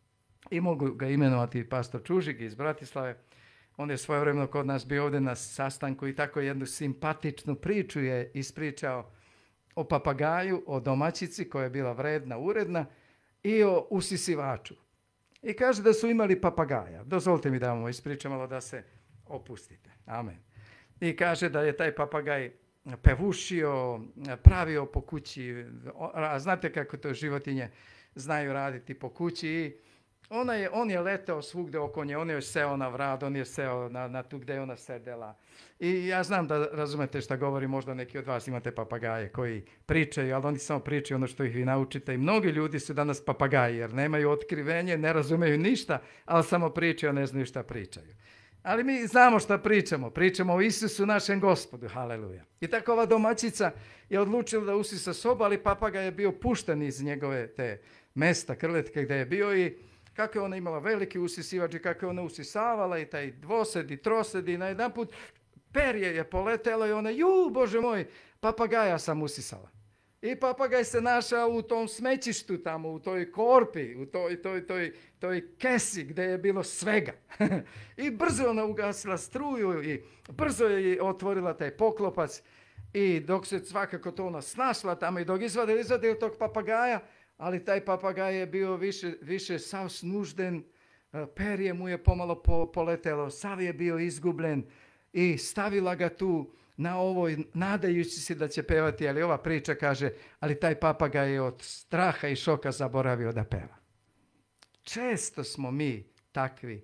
i mogu ga imenovati pastor Čužik iz Bratislave, on je svojevremeno kod nas bio ovdje na sastanku i tako jednu simpatičnu priču je ispričao o papagaju, o domaćici koja je bila vredna, uredna i o usisivaču. I kaže da su imali papagaja. Dozvolite mi da vam ispričam malo da se opustite. Amen. I kaže da je taj papagaj pevušio, pravio po kući, a znate kako to životinje znaju raditi po kući i on je letao svugdje oko nje, on je seo na vrat, on je seo na tu gdje je ona sedela. I ja znam da razumete šta govori, možda neki od vas imate papagaje koji pričaju, ali oni samo pričaju ono što ih vi naučite. I mnogi ljudi su danas papagaji jer nemaju otkrivenje, ne razumeju ništa, ali samo pričaju, ne znaju šta pričaju. Ali mi znamo šta pričamo. Pričamo o Isusu našem Gospodu. Haleluja. I tako ova domaćica je odlučila da usisa sobu, ali papagaj je bio pušten iz njegove te mesta, krletke gdje je bio i kako je ona imala veliki usisivač i kako je ona usisavala i taj dvosed i trosed i najedanput perje je poletelo i ona, Bože moj, papagaja sam usisala. I papagaj se našao u tom smećištu tamo, u toj korpi, u toj kesi gdje je bilo svega. I brzo ona ugasila struju i brzo je otvorila taj poklopac i dok se svakako to ona snašla tamo i dok izvadili tog papagaja, ali taj papagaj je bio više sav snužden, perje mu je pomalo poletelo, sav je bio izgubljen i stavila ga tu na ovoj, nadajući se da će pevati, ali ova priča kaže, ali taj papagaj je od straha i šoka zaboravio da peva. Često smo mi takvi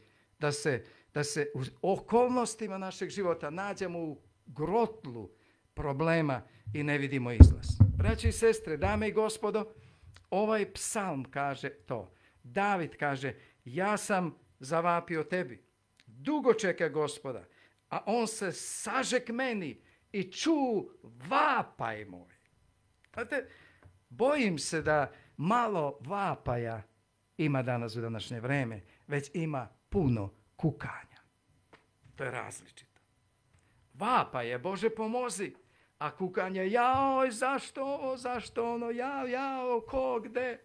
da se u okolnostima našeg života nađemo u grotlu problema i ne vidimo izlaz. Braći i sestre, dame i gospodo, ovaj psalm kaže to. David kaže, ja sam zavapio tebi. Dugo čeka Gospoda, a on se saže k meni i ču vapaj moj. Znate, bojim se da malo vapaja ima danas u današnje vreme, već ima puno kukanja. To je različito. Vapaj je, Bože pomozi, a kukanje, jao, zašto ono, jao, ko, gde?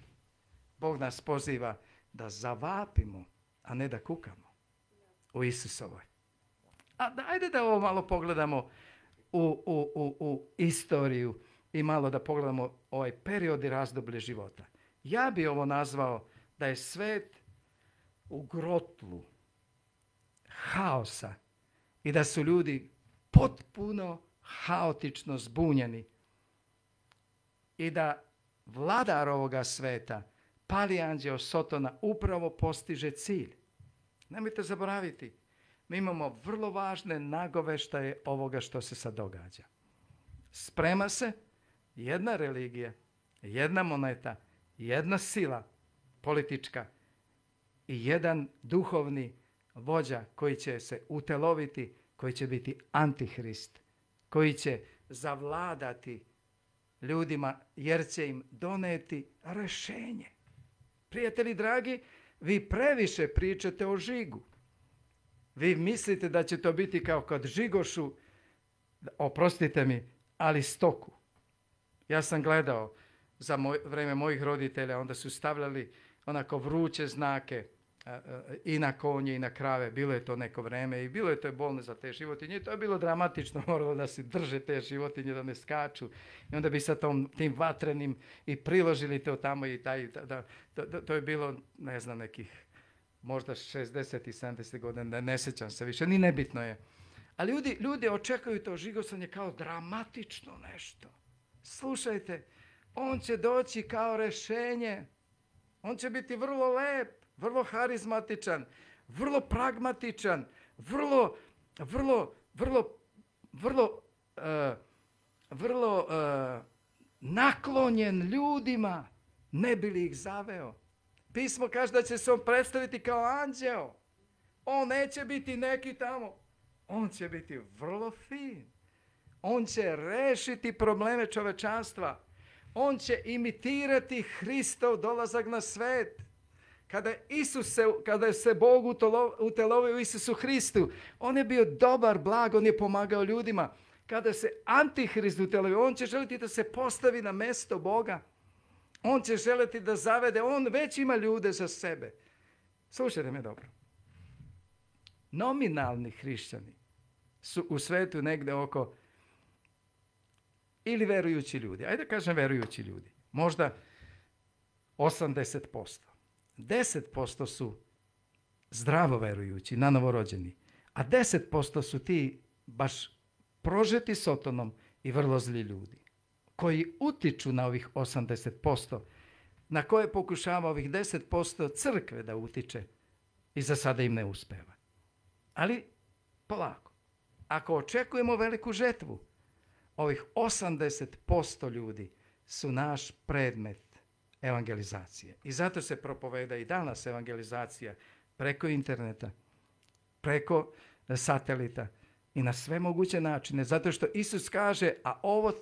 Bog nas poziva da zavapimo, a ne da kukamo u Isusovoj. A dajde da ovo malo pogledamo u istoriju i malo da pogledamo ovaj period i razdoblje života. Ja bi ovo nazvao da je svet u grotlu haosa i da su ljudi potpuno haotično zbunjeni i da vladar ovoga sveta, pali anđeo Sotona, upravo postiže cilj. Nemojte zaboraviti, mi imamo vrlo važne nagoveštaje ovoga što se sad događa. Sprema se jedna religija, jedna moneta, jedna sila politička i jedan duhovni vođa koji će se uteloviti, koji će biti antihrist, koji će zavladati ljudima jer će im doneti rješenje. Prijatelji dragi, vi previše pričate o žigu. Vi mislite da će to biti kao kod žigošu, oprostite mi, ali stoku. Ja sam gledao za vreme mojih roditelja, onda su stavljali onako vruće znake i na konje i na krave. Bilo je to neko vreme i bilo je to bolno za te životinje. To je bilo dramatično, moralo da se drže te životinje, da ne skaču. I onda bi sa tim vatrenim i priložili to tamo i to je bilo, ne znam, nekih možda 60 i 70 godina, ne sjećam se više, ni nebitno je. Ali ljudi očekuju to žigosanje kao dramatično nešto. Slušajte, on će doći kao rješenje. On će biti vrlo lep, vrlo harizmatičan, vrlo pragmatičan, vrlo naklonjen ljudima, ne bi li ih zaveo. Pismo kaže da će se on predstaviti kao anđeo. On neće biti neki tamo. On će biti vrlo fin. On će rešiti probleme čovečanstva. On će imitirati Hristov dolazak na svet. Kada je se Bog utelovio u Isusu Hristu, on je bio dobar, blag, on je pomagao ljudima. Kada se Antihrist utelovio, on će želiti da se postavi na mesto Boga. On će želiti da zavede, on već ima ljude za sebe. Slušajte me dobro. Nominalni hrišćani su u svetu negde oko, ili verujući ljudi, ajde da kažem verujući ljudi, možda 80%. 10% su zdravo verujući, na novorođeni, a 10% su ti baš prožeti sotonom i vrlo zli ljudi, koji utiču na ovih 80%, na koje pokušava ovih 10% crkve da utiče i za sada im ne uspeva. Ali polako. Ako očekujemo veliku žetvu, ovih 80% ljudi su naš predmet evangelizacije. I zato se propoveda i danas evangelizacija preko interneta, preko satelita i na sve moguće načine. Zato što Isus kaže, a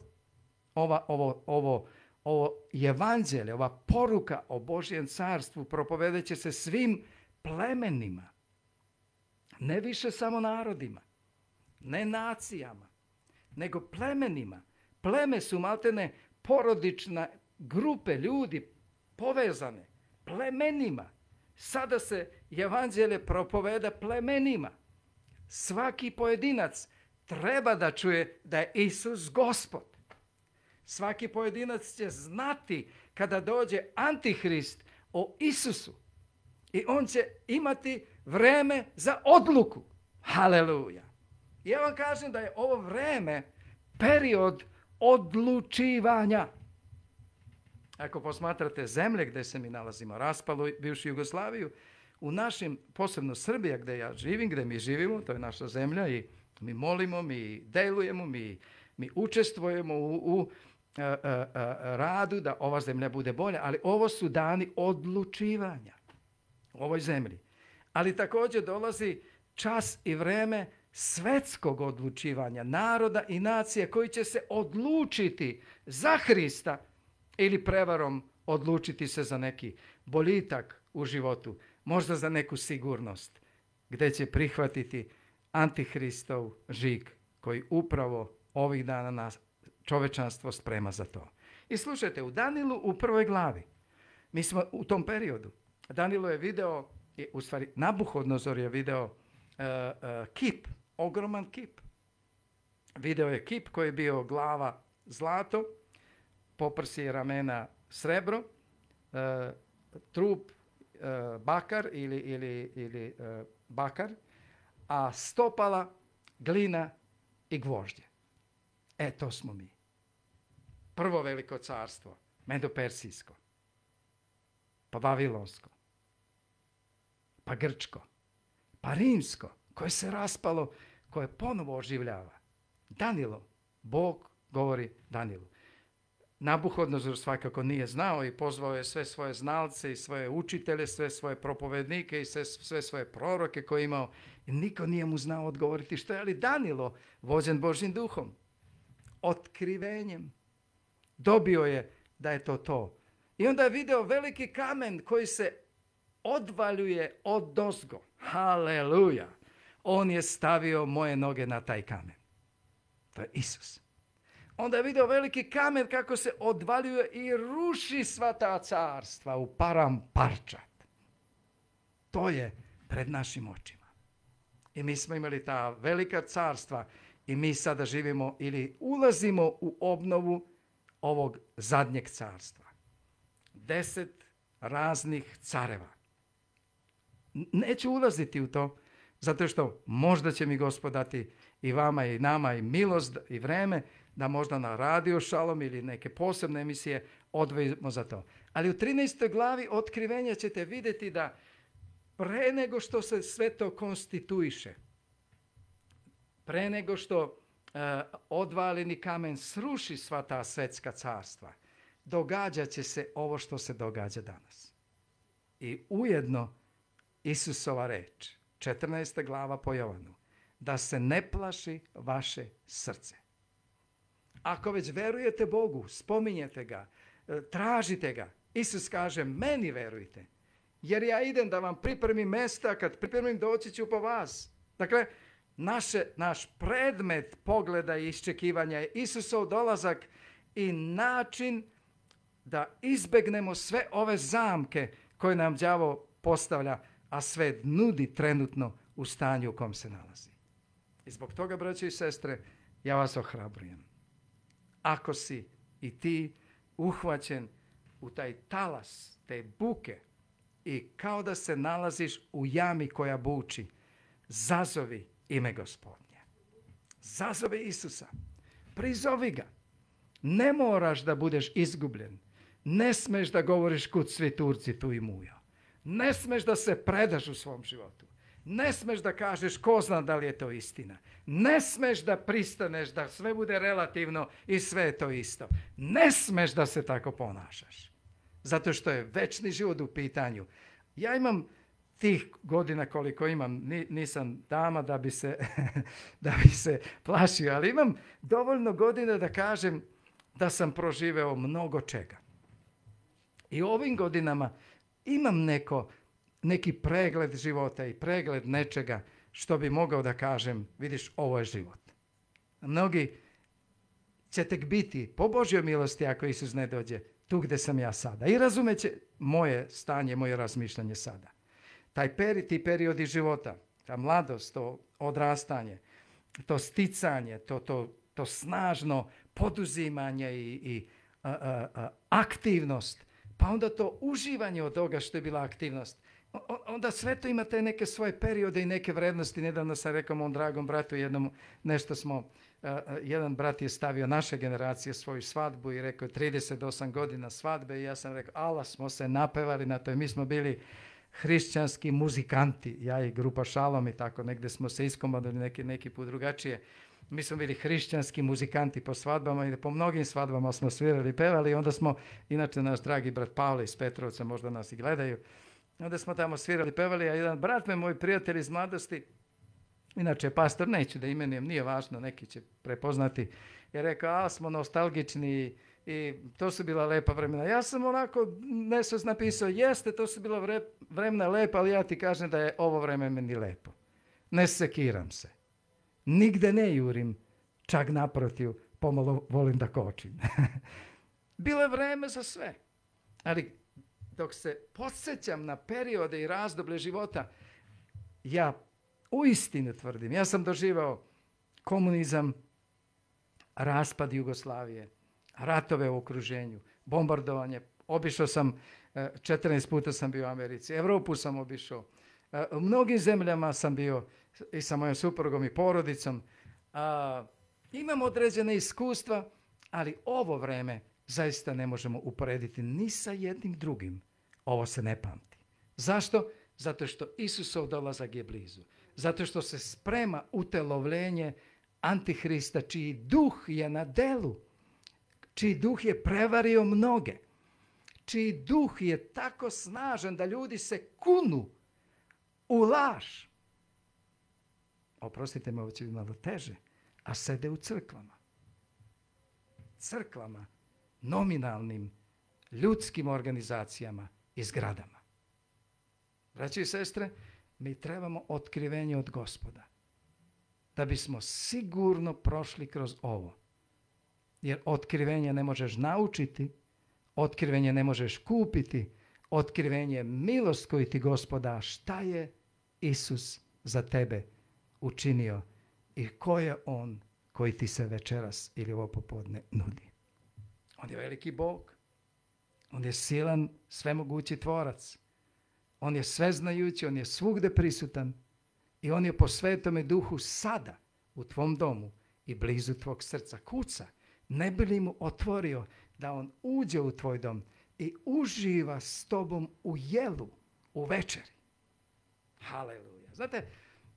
ovo evanđelje, ova poruka o Božjem carstvu propovedat će se svim plemenima. Ne više samo narodima, ne nacijama, nego plemenima. Pleme su maltene porodične grupe ljudi povezane plemenima. Sada se evanđelje propoveda plemenima. Svaki pojedinac treba da čuje da je Isus Gospod. Svaki pojedinac će znati kada dođe Antihrist o Isusu. I on će imati vreme za odluku. Haleluja. I ja vam kažem da je ovo vreme period odlučivanja. Ako posmatrate zemlje gdje se mi nalazimo, raspalu bivšu Jugoslaviju, u našim, posebno Srbija gdje ja živim, gdje mi živimo, to je naša zemlja i mi molimo, mi delujemo, mi učestvujemo u radu da ova zemlja bude bolja, ali ovo su dani odlučivanja u ovoj zemlji. Ali također dolazi čas i vreme svetskog odlučivanja naroda i nacije koji će se odlučiti za Hrista ili prevarom odlučiti se za neki boljitak u životu, možda za neku sigurnost, gdje će prihvatiti Antihristov žig koji upravo ovih dana nas čovečanstvo sprema za to. I slušajte, u Danilu u 1. glavi, mi smo u tom periodu, Danilo je video, u stvari Nabuhodnozor je video kip, ogroman kip. Video je kip koji je bio glava zlato, poprsi i ramena srebro, trup bakar ili bakar, a stopala glina i gvožđe. To smo mi. Prvo veliko carstvo, Medo-Persijsko, pa Vavilonsko, pa Grčko, pa Rimsko, koje se raspalo, koje ponovo oživljava. Danilo, Bog govori Danilu. Nabuhodnozor svakako nije znao i pozvao je sve svoje znalce i svoje učitelje, sve svoje propovednike i sve svoje proroke koje je imao. I niko nije mu znao odgovoriti što je, ali Danilo, vođen Božjim duhom, otkrivenjem, dobio je da je to. I onda je video veliki kamen koji se odvaljuje odozgo. Haleluja! On je stavio moje noge na taj kamen. To je Isus. Onda je video veliki kamen kako se odvaljuje i ruši sva ta carstva u param parčad. stoje pred našim očima. I mi smo imali ta velika carstva i mi sada živimo ili ulazimo u obnovu ovog zadnjeg carstva. 10 raznih careva. Neću ulaziti u to, zato što možda će mi Gospod dati i vama i nama i milost i vreme da možda na radio Šalom ili neke posebne emisije odvojimo za to. Ali u 13. glavi Otkrivenja ćete vidjeti da pre nego što se sve to konstituiše, pre nego što odvaleni kamen sruši sva ta svetska carstva, događat će se ovo što se događa danas. I ujedno Isusova reč, 14. glava po Jovanu, da se ne plaši vaše srce. Ako već verujete Bogu, spominjete ga, tražite ga, Isus kaže, meni verujte, jer ja idem da vam pripremim mesta, kad pripremim doći ću po vas. Dakle, naš predmet pogleda i iščekivanja je Isusov dolazak i način da izbegnemo sve ove zamke koje nam đavo postavlja, a sve nudi trenutno u stanju u kom se nalazi. I zbog toga, braće i sestre, ja vas ohrabrujem. Ako si i ti uhvaćen u taj talas, te buke i kao da se nalaziš u jami koja buči, zazovi ime Gospodnje. Zazovi Isusa. Prizovi ga. Ne moraš da budeš izgubljen. Ne smeš da govoriš kud svi Turci tu i mujo. Ne smeš da se predaš u svom životu. Ne smeš da kažeš ko zna da li je to istina. Ne smeš da pristaneš da sve bude relativno i sve je to isto. Ne smeš da se tako ponašaš. Zato što je večni život u pitanju. Ja imam tih godina koliko imam, nisam dama da bi se plašio, ali imam dovoljno godina da kažem da sam proživeo mnogo čega. I u ovim godinama imam neki pregled života i pregled nečega što bi mogao da kažem, vidiš, ovo je život. Mnogi će tek biti, po Božjoj milosti, ako Isus ne dođe, tu gde sam ja sada. I razumeće moje stanje, moje razmišljanje sada. Ti periodi života, ta mladost, to odrastanje, to sticanje, to snažno poduzimanje i aktivnost, pa onda to uživanje od toga što je bila aktivnost. Onda sve to imate neke svoje periode i neke vrednosti. Nedavno sam rekao mom dragom bratu jedan brat je stavio naše generacije svoju svadbu i rekao 38 godina svadbe i ja sam rekao, ala smo se napevali na to. Mi smo bili hrišćanski muzikanti, ja i grupa Šalom i tako, negdje smo se iskomodili neki put drugačije. Mi smo bili hrišćanski muzikanti po svadbama i po mnogim svadbama smo svirali i pevali i onda smo, inače naš dragi brat Pavle iz Petrovca, možda nas i gledaju, onda smo tamo svirali i pevali, a jedan brat me, moj prijatelj iz mladosti, inače pastor, neću da imenujem, nije važno, neki će prepoznati, je rekao, smo nostalgični i to su bila lepa vremena. Ja sam onako nesvjesno napisao, jeste, to su bila vremena lepa, ali ja ti kažem da je ovo vreme meni lepo. Ne sekiram se. Nigde ne jurim, čak naprotiv, pomalo volim da kočim. Bilo je vreme za sve. Ali dok se podsjećam na periode i razdoblje života, ja uistinu tvrdim, ja sam doživao komunizam, raspad Jugoslavije, ratove u okruženju, bombardovanje. Obišao sam, 14 puta sam bio u Americi, Evropu sam obišao, u mnogim zemljama sam bio i sa mojom suprugom i porodicom. Imam određene iskustva, ali ovo vreme zaista ne možemo uporediti ni sa jednim drugim. Ovo se ne pamti. Zašto? Zato što Isusov dolazak je blizu. Zato što se sprema utelovljenje Antihrista, čiji duh je na delu, čiji duh je prevario mnoge, čiji duh je tako snažan da ljudi se kunu u laž. Oprostite me, ovo će biti malo teže, a sede u crkvama. Crkvama, nominalnim, ljudskim organizacijama i zgradama. Braći i sestre, mi trebamo otkrivenje od Gospoda da bismo sigurno prošli kroz ovo. Jer otkrivenje ne možeš naučiti, otkrivenje ne možeš kupiti, otkrivenje, milost koju ti Gospod da, šta je Isus za tebe učinio i ko je on koji ti se večeras ili ovo popodne nudi. On je veliki Bog. On je silan, svemogući tvorac. On je sveznajući, on je svugde prisutan i on je po Svetome Duhu sada u tvom domu i blizu tvog srca. Kuca, ne bi li mu otvorio da on uđe u tvoj dom i uživa s tobom u jelu, u večeri. Haleluja. Znate,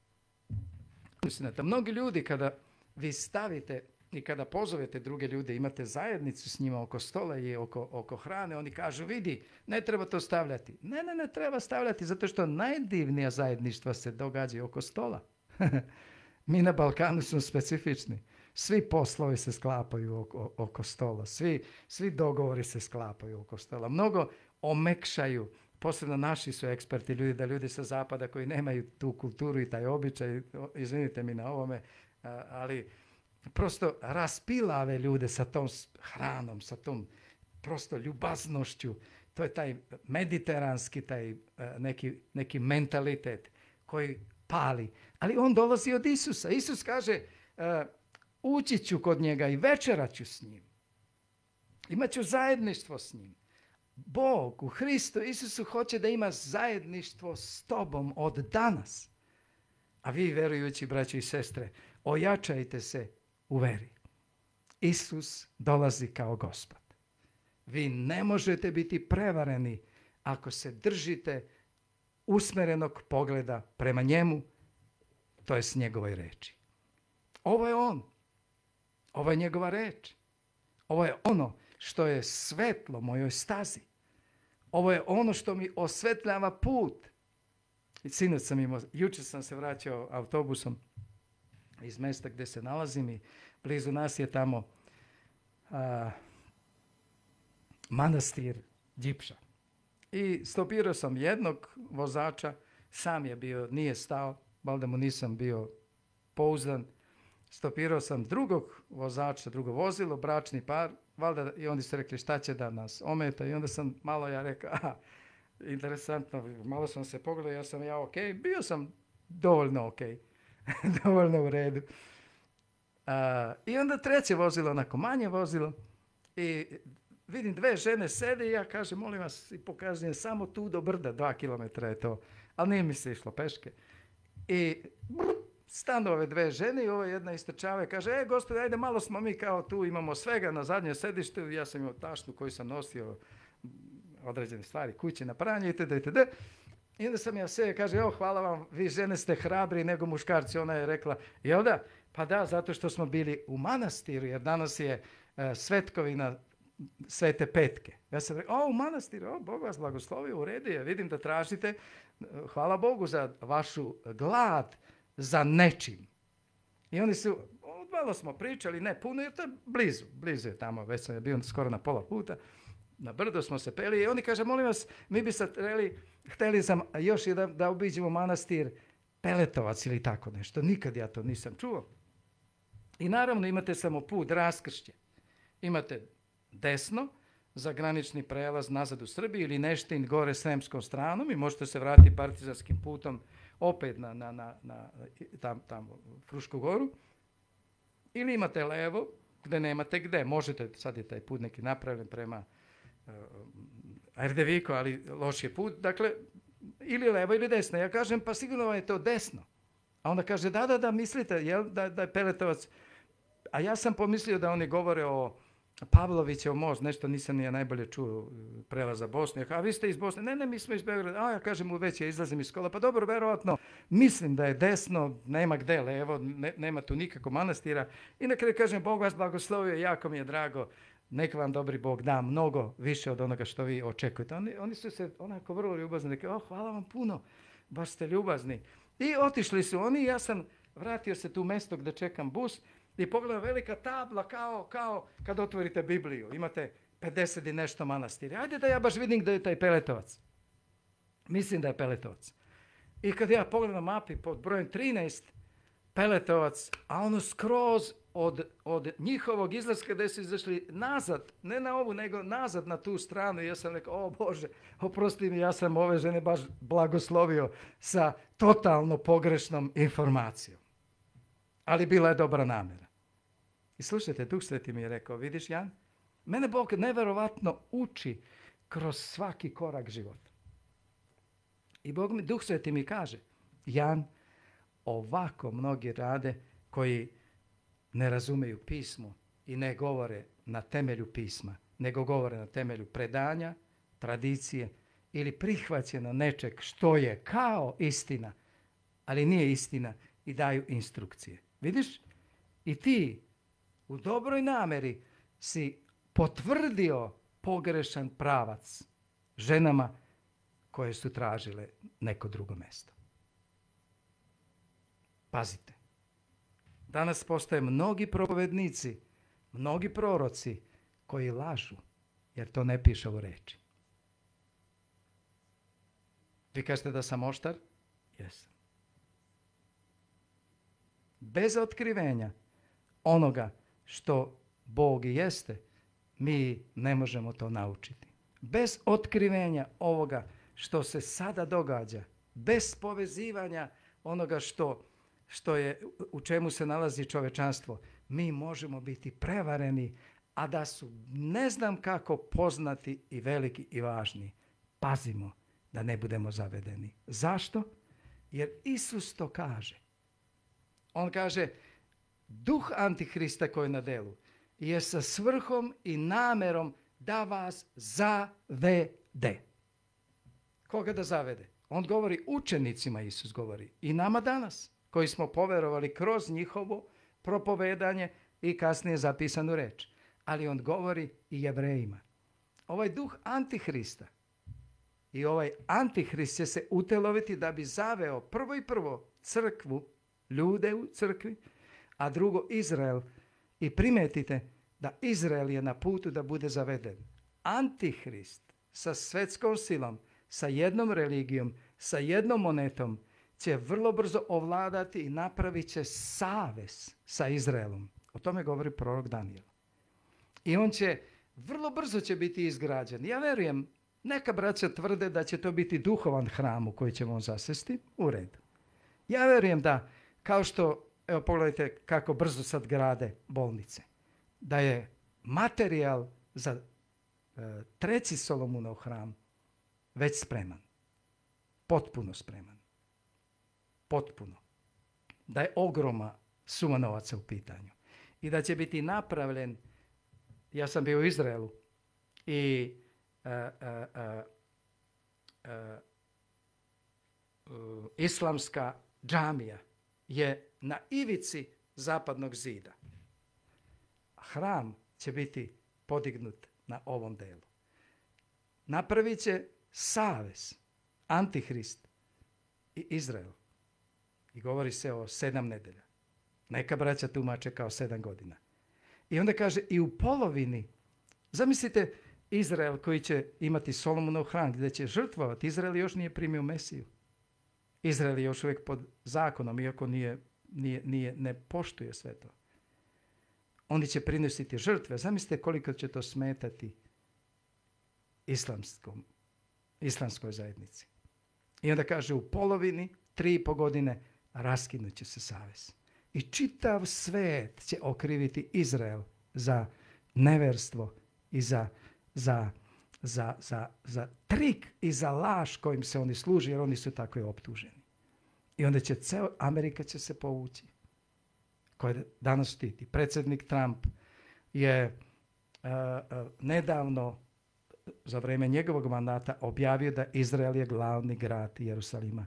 mnogi ljudi kada vi stavite i kada pozovete druge ljude, imate zajednicu s njima oko stola i oko hrane, oni kažu, vidi, ne treba to stavljati. Ne treba stavljati, zato što najdivnija zajedništva se događa oko stola. Mi na Balkanu smo specifični. Svi poslovi se sklapaju oko stola. Svi dogovori se sklapaju oko stola. Mnogo omekšaju, posebno naši su eksperti ljudi, da ljudi sa zapada koji nemaju tu kulturu i taj običaj, izvinite mi na ovome, ali prosto raspilave ljude sa tom hranom, sa tom prosto ljubaznošću. To je taj mediteranski, taj neki mentalitet koji pali. Ali on dolazi od Isusa. Isus kaže, ući ću kod njega i večerat ću s njim. Imaću zajedništvo s njim. Bog u Hristu Isusu hoće da ima zajedništvo s tobom od danas. A vi, verujući braći i sestre, ojačajte se u veri. Isus dolazi kao Gospod. Vi ne možete biti prevareni ako se držite usmerenog pogleda prema njemu, to je s njegovoj reči. Ovo je on. Ovo je njegova reč. Ovo je ono što je svetlo mojoj stazi. Ovo je ono što mi osvetljava put. I sinoć jučer sam se vraćao autobusom iz mjesta gdje se nalazim i blizu nas je tamo manastir Đipša. I stopirao sam jednog vozača, sam je bio, nije stao, valjda mu nisam bio pouzdan. Stopirao sam drugog vozača, drugo vozilo, bračni par, valjda i oni su rekli šta će da nas ometa i onda sam malo ja rekao, interesantno, malo sam se pogledao, ja sam ok, bio sam dovoljno ok, dovoljno u redu. I onda treće vozilo, onako manje vozilo i vidim dve žene sede i ja kažem, molim vas, i pokazujem samo tu do brda, 2 kilometra je to, ali nije mi se išlo peške. I stanu ove dve žene i ovo jedna istrčava i kaže, gospode, ajde, malo smo mi kao tu, imamo svega na zadnjem sedištu, ja sam imao tašnu koju sam nosio određene stvari, kuće na pranje itd. I onda sam ja sve, kaže, hvala vam, vi žene ste hrabri nego muškarci. Ona je rekla, jel da? Pa da, zato što smo bili u manastiru, jer danas je svetkovina Svete Petke. Ja sam rekao, u manastiru, Bog vas blagoslovio, u redu je, vidim da tražite, hvala Bogu za vašu glad za nečim. I oni su, malo smo pričali, ne puno, jer to je blizu je tamo, već sam bio skoro na pola puta, na brdo smo se peli i oni kaže, molim vas, mi bi sad hteli sam još da obiđemo manastir Peletovac ili tako nešto. Nikad ja to nisam čuo. I naravno imate samo put raskršće. Imate desno za granični prelaz nazad u Srbiji ili Neštin gore Sremskom stranom i možete se vratiti partizanskim putom opet tamo u Frušku goru. Ili imate levo gde nemate gde. Možete, sad je taj put neki napravljen prema Erdeviko, ali loš je put. Dakle, ili levo ili desno. Ja kažem, pa sigurno vam je to desno. A onda kaže, da, mislite jel, da je Peletovac. A ja sam pomislio da oni govore o Pavlovićev most, nešto nisam ja najbolje čuo, prelaza Bosne. A vi ste iz Bosne? Ne, mi smo iz Beograda. A ja kažem, već ja izlazim iz škola. Pa dobro, verovatno, mislim da je desno, nema gde levo, nema tu nikako manastira. I na kraju kažem, Bog vas blagoslovio, jako mi je drago. Neka vam dobri Bog da mnogo više od onoga što vi očekujete. Oni su se onako vrlo ljubazni rekli, hvala vam puno, baš ste ljubazni. I otišli su oni, ja sam vratio se tu mjesto gdje čekam bus i pogledam velika tabla kao kad otvorite Bibliju. Imate 50 i nešto manastira. Ajde da ja baš vidim gdje je taj Peletovac. Mislim da je Peletovac. I kad ja pogledam mapi pod brojem 13, Peletovac, a ono skroz od njihovog izlaska gdje su izašli nazad, ne na ovu, nego nazad na tu stranu. Ja sam rekao, o Bože, oprosti mi, ja sam ove žene baš blagoslovio sa totalno pogrešnom informacijom. Ali bila je dobra namjera. I slušajte, Duh Sveti mi je rekao, vidiš Jan, mene Bog neverovatno uči kroz svaki korak života. I Duh Sveti mi kaže, Jan, ovako mnogi rade koji ne razumeju pismo i ne govore na temelju pisma, nego govore na temelju predanja, tradicije ili prihvaćeno nečeg što je kao istina, ali nije istina i daju instrukcije. Vidiš? I ti u dobroj namjeri si potvrdio pogrešan pravac ženama koje su tražile neko drugo mjesto. Pazite. Danas postoje mnogi propovednici, mnogi proroci koji lažu, jer to ne piše u reči. Vi kažete da sam oštar? Jesam. Bez otkrivenja onoga što Bog jeste, mi ne možemo to naučiti. Bez otkrivenja ovoga što se sada događa, bez povezivanja onoga što je, u čemu se nalazi čovečanstvo, mi možemo biti prevareni, a da su ne znam kako poznati i veliki i važni. Pazimo da ne budemo zavedeni. Zašto? Jer Isus to kaže. On kaže, duh Antihrista koji je na delu je sa svrhom i namjerom da vas zavede. Koga da zavede? On govori učenicima, Isus govori. I nama danas, koji smo poverovali kroz njihovo propovedanje i kasnije zapisanu reč. Ali on govori i Jevrejima. Ovaj duh Antihrista i ovaj Antihrist će se uteloviti da bi zaveo prvo crkvu, ljude u crkvi, a drugo Izrael. I primetite da Izrael je na putu da bude zaveden. Antihrist sa svetskom silom, sa jednom religijom, sa jednom monetom će vrlo brzo ovladati i napravit će savez sa Izraelom. O tome govori prorok Danijel. I on će, vrlo brzo će biti izgrađen. Ja vjerujem, neka braća tvrde da će to biti duhovan hram u koji ćemo on zasesti. U redu. Ja vjerujem da, kao što, evo pogledajte kako brzo sad grade bolnice, da je materijal za treći Solomunov hram već spreman. Potpuno spreman. Potpuno. Da je ogroma suma novaca u pitanju. I da će biti napravljen, ja sam bio u Izraelu i islamska džamija je na ivici zapadnog zida. Hram će biti podignut na ovom delu. Napravit će savez, Antihrist i Izrael. I govori se o 7 nedelja. Neka braća tumače kao 7 godina. I onda kaže i u polovini, zamislite Izrael koji će imati Solomonov hram gdje će žrtvovati. Izrael još nije primio Mesiju. Izrael je još uvijek pod zakonom, iako ne poštuje sve to. Oni će prinositi žrtve. Zamislite koliko će to smetati islamskoj zajednici. I onda kaže u polovini, 3,5 godine, raskinut će se savez. I čitav svet će okriviti Izrael za neverstvo i za trik i za laž kojim se oni služi, jer oni su tako i optuženi. I onda će Amerika će se povući, koja danas štiti. Predsjednik Trump je nedavno, za vrijeme njegovog mandata, objavio da Izrael je glavni grad Jerusalima.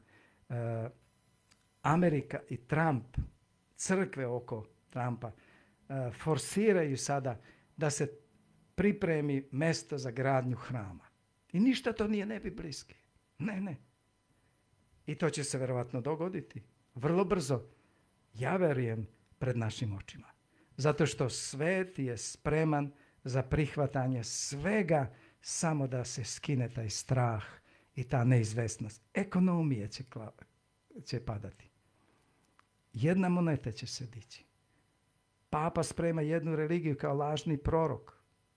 Amerika i Trump, crkve oko Trumpa, forsiraju sada da se pripremi mjesto za gradnju hrama. I ništa to nije nebiblijski. Ne. I to će se vjerovatno dogoditi. Vrlo brzo. Ja vjerujem pred našim očima. Zato što svet je spreman za prihvatanje svega, samo da se skine taj strah i ta neizvesnost. Ekonomije će padati. Jedna moneta će se dići. Papa sprema jednu religiju kao lažni prorok.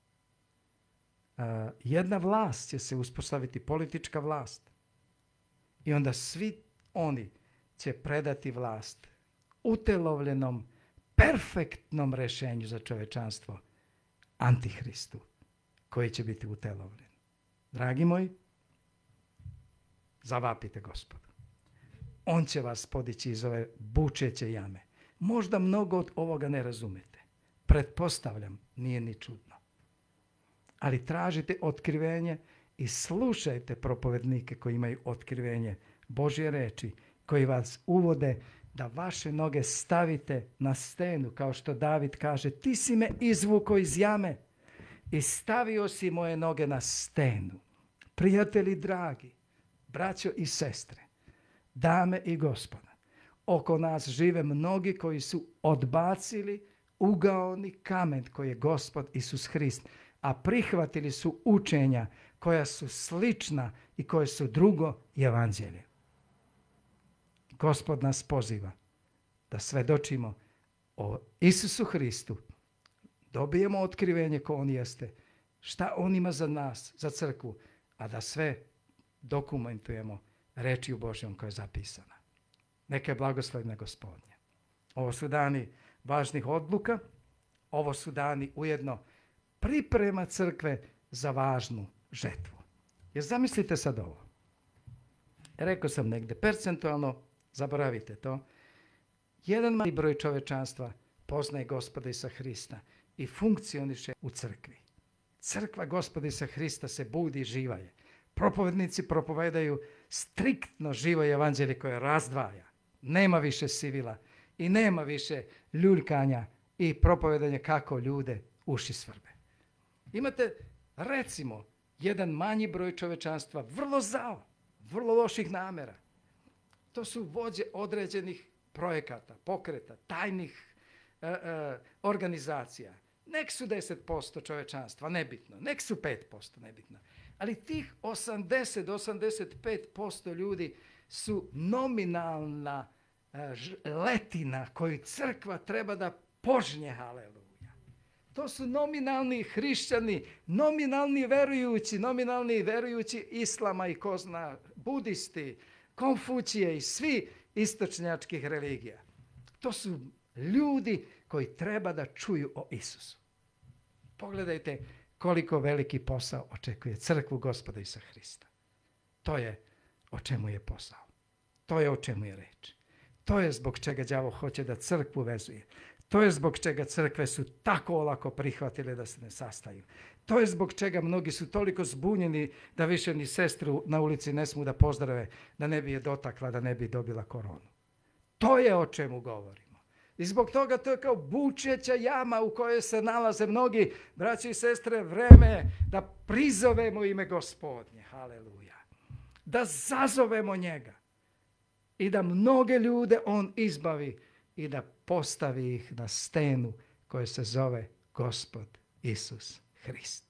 Jedna vlast će se uspostaviti, politička vlast. I onda svi oni će predati vlast utelovljenom, perfektnom rješenju za čovečanstvo, Antihristu, koji će biti utelovljen. Dragi moji, zavapite Gospodu. On će vas podići iz ove bučeće jame. Možda mnogo od ovoga ne razumete. Pretpostavljam, nije ni čudno. Ali tražite otkrivenje i slušajte propovednike koji imaju otkrivenje Božje reči, koji vas uvode da vaše noge stavite na stenu, kao što David kaže, ti si me izvukao iz jame i stavio si moje noge na stenu. Prijatelji dragi, braćo i sestre, dame i gospoda, oko nas žive mnogi koji su odbacili ugaoni kamen koji je Gospod Isus Hrist, a prihvatili su učenja koja su slična i koje su drugo evanđelje. Gospod nas poziva da svedočimo o Isusu Hristu, dobijemo otkrivenje ko on jeste, šta on ima za nas, za crkvu, a da sve dokumentujemo reči u Božjom koja je zapisana. Neka je blagoslovna Gospodnja. Ovo su dani važnih odluka, ovo su dani ujedno priprema crkve za važnu žetvu. Jer zamislite sad ovo. Rekao sam negdje percentualno, zaboravite to, jedan mali broj čovečanstva poznaje Gospoda Isusa Hrista i funkcioniše u crkvi. Crkva Gospoda Isusa Hrista se budi i živa je. Propovednici propovedaju striktno živo evanđelje koje razdvaja. Nema više sivila i nema više ljuljkanja i propovedanja kako ljude uši svrbe. Imate, recimo, jedan manji broj čovečanstva, vrlo zao, vrlo loših namjera. To su vođe određenih projekata, pokreta, tajnih organizacija. Nek su 10% čovečanstva, nebitno. Nek su 5%, nebitno. Ali tih 80-85% ljudi su nominalna letina koju crkva treba da požnje, haleluja. To su nominalni hrišćani, nominalni verujući islama i ko zna, budisti, Konfucije i svi istočnjačkih religija. To su ljudi koji treba da čuju o Isusu. Pogledajte koliko veliki posao očekuje crkvu Gospoda Isusa Hrista. To je o čemu je posao. To je o čemu je reč. To je zbog čega đavo hoće da crkvu vezuje. To je zbog čega crkve su tako olako prihvatile da se ne sastaju. To je zbog čega mnogi su toliko zbunjeni da više ni sestru na ulici ne smu da pozdrave, da ne bi je dotakla, da ne bi dobila koronu. To je o čemu govorimo. I zbog toga to je kao bučeća jama u kojoj se nalaze mnogi braći i sestre. Vreme je da prizovemo ime Gospodnje. Haleluja. Da zazovemo njega. I da mnoge ljude on izbavi i da postavi ih na stenu koja se zove Gospod Isus Hrist.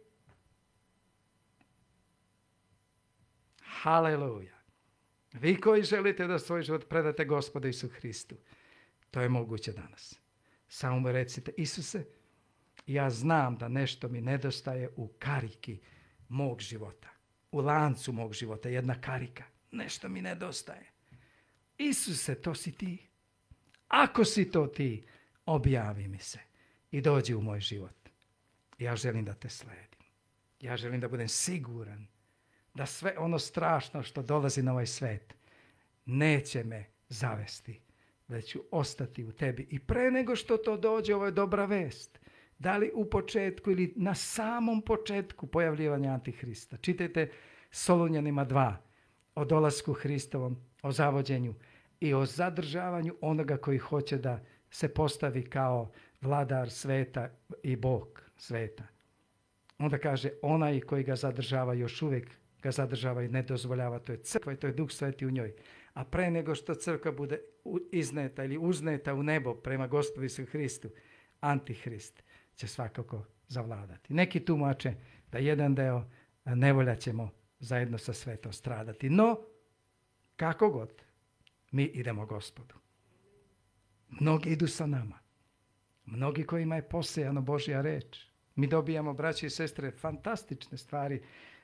Haleluja. Vi koji želite da svoj život predate Gospodu Isu Hristu, to je moguće danas. Samo mu recite, Isuse, ja znam da nešto mi nedostaje u kariki mog života. U lancu mog života, jedna karika. Nešto mi nedostaje. Isuse, to si ti. Ako si to ti, objavi mi se i dođi u moj život. Ja želim da te sledim. Ja želim da budem siguran da sve ono strašno što dolazi na ovaj svet neće me zavesti, već ću ostati u tebi. I pre nego što to dođe, ovo je dobra vest. Da li u početku ili na samom početku pojavljivanja Antihrista. Čitajte Solunjanima 2 o dolasku Hristovom, o zavođenju i o zadržavanju onoga koji hoće da se postavi kao vladar sveta i Bog sveta. Onda kaže, onaj koji ga zadržava još uvijek ga zadržava i ne dozvoljava, to je crkva i to je Duh Sveti u njoj. A pre nego što crkva bude izneta ili uzneta u nebo prema Gospodu Isusu Hristu, Antihrist će svakako zavladati. Neki tumače da jedan deo nevolja ćemo zajedno sa svetom stradati. No, kako god, mi idemo Gospodu. Mnogi idu sa nama. Mnogi kojima je posejano Božja reč. Mi dobijamo, braći i sestre, fantastične stvari.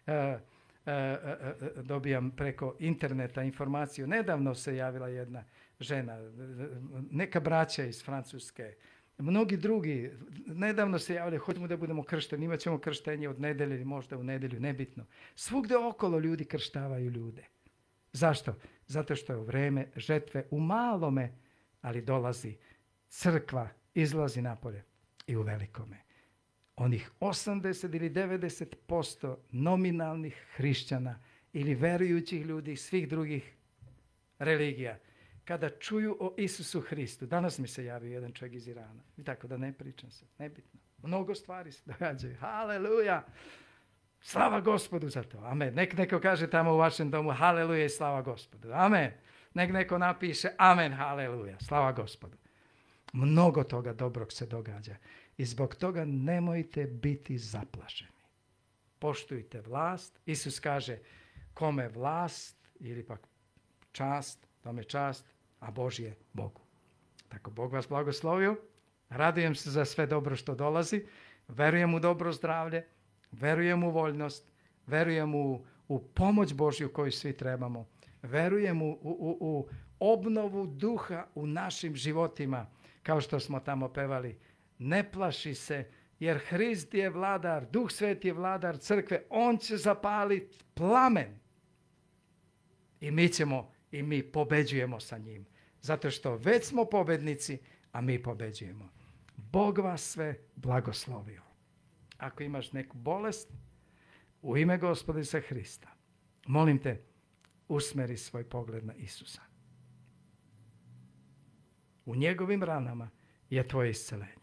Dobijam preko interneta informaciju. Nedavno se javila jedna žena, neka braća iz Francuske, mnogi drugi. Nedavno se javili, hoćemo da budemo kršteni, imat ćemo krštenje od nedelje ili možda u nedelju, nebitno. Svugde okolo ljudi krštavaju ljude. Zašto? Zato što je u vreme žetve u malome, ali dolazi crkva, izlazi napolje i u velikome. Onih 80 ili 90% nominalnih hrišćana ili verujućih ljudi svih drugih religija, kada čuju o Isusu Hristu, danas mi se javio jedan čovjek iz Irana, i tako da ne pričam se, nebitno. Mnogo stvari se događaju. Haleluja! Slava Gospodu za to. Amen. Nek neko kaže tamo u vašem domu haleluja i slava Gospodu. Amen. Nek neko napiše amen, haleluja, slava Gospodu. Mnogo toga dobrog se događa. I zbog toga nemojte biti zaplašeni. Poštujte vlast. Isus kaže kome vlast ili pak čast, tome čast, a Božje Bogu. Tako Bog vas blagoslovio. Radujem se za sve dobro što dolazi. Verujem u dobro zdravlje. Verujem u voljnost. Verujem u pomoć Božju koju svi trebamo. Verujem u obnovu duha u našim životima. Kao što smo tamo pevali. Ne plaši se, jer Hrist je vladar, Duh Sveti je vladar crkve, on će zapaliti plamen. I mi pobeđujemo sa njim. Zato što već smo pobednici, a mi pobeđujemo. Bog vas sve blagoslovio. Ako imaš neku bolest, u ime Gospoda Isusa Hrista, molim te, usmeri svoj pogled na Isusa. U njegovim ranama je tvoje isceljenje.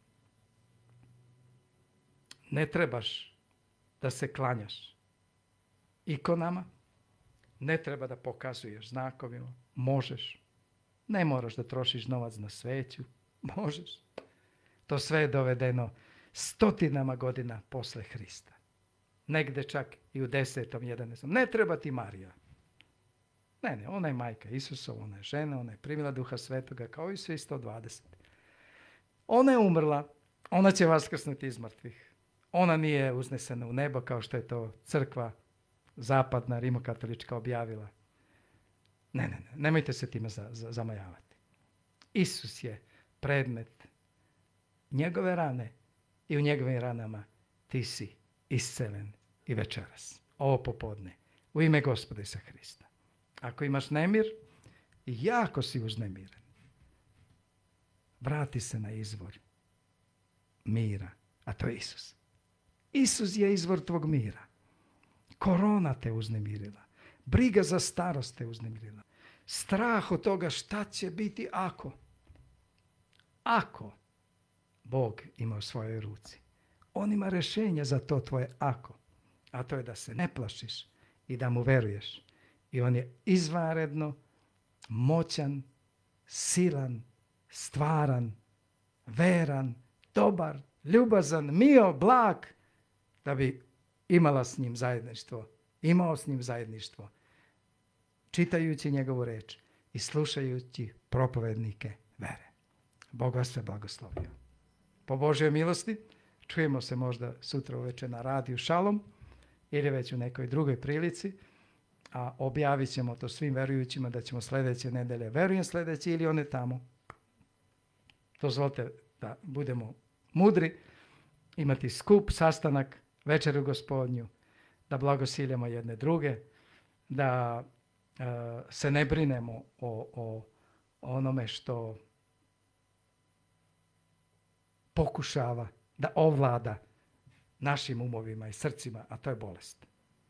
Ne trebaš da se klanjaš ikonama, ne treba da pokazuješ znakovima, možeš. Ne moraš da trošiš novac na sveću, možeš. To sve je dovedeno stotinama godina posle Hrista. Negde čak i u 10. 11. Ne treba ti Marija. Ne, ona je majka Isusova, ona je žena, ona je primila Duha Svetoga kao i svi 120. Ona je umrla, ona će vaskrsnuti iz mrtvih. Ona nije uznesena u nebo kao što je to crkva zapadna, rimokatolička objavila. Ne, nemojte se time zamajavati. Isus je predmet njegove rane i u njegovim ranama ti si iscelen i večeras. Ovo popodne. U ime Gospoda Isusa Hrista. Ako imaš nemir, jako si uznemiren. Vrati se na izvor mira, a to je Isus. Isus je izvor tvog mira. Korona te uznemirila. Briga za starost te uznemirila. Strah od toga šta će biti ako Bog ima u svojoj ruci. On ima rješenje za to tvoje ako. A to je da se ne plašiš i da mu veruješ. I on je izvanredno, moćan, silan, stvaran, veran, dobar, ljubazan, mio, blag, da bi imao s njim zajedništvo, čitajući njegovu reč i slušajući propovednike vere. Bog vas sve blagoslovio. Po Božjoj milosti, čujemo se možda sutra uveče na radiju Šalom ili već u nekoj drugoj prilici, a objavit ćemo to svim verujućima da ćemo sljedeće nedelje, verujem sljedeće ili one tamo. Dozvolite da budemo mudri, imati skup, sastanak, večeru Gospodnju, da blagosiljamo jedne druge, da se ne brinemo o onome što pokušava da ovlada našim umovima i srcima, a to je bolest.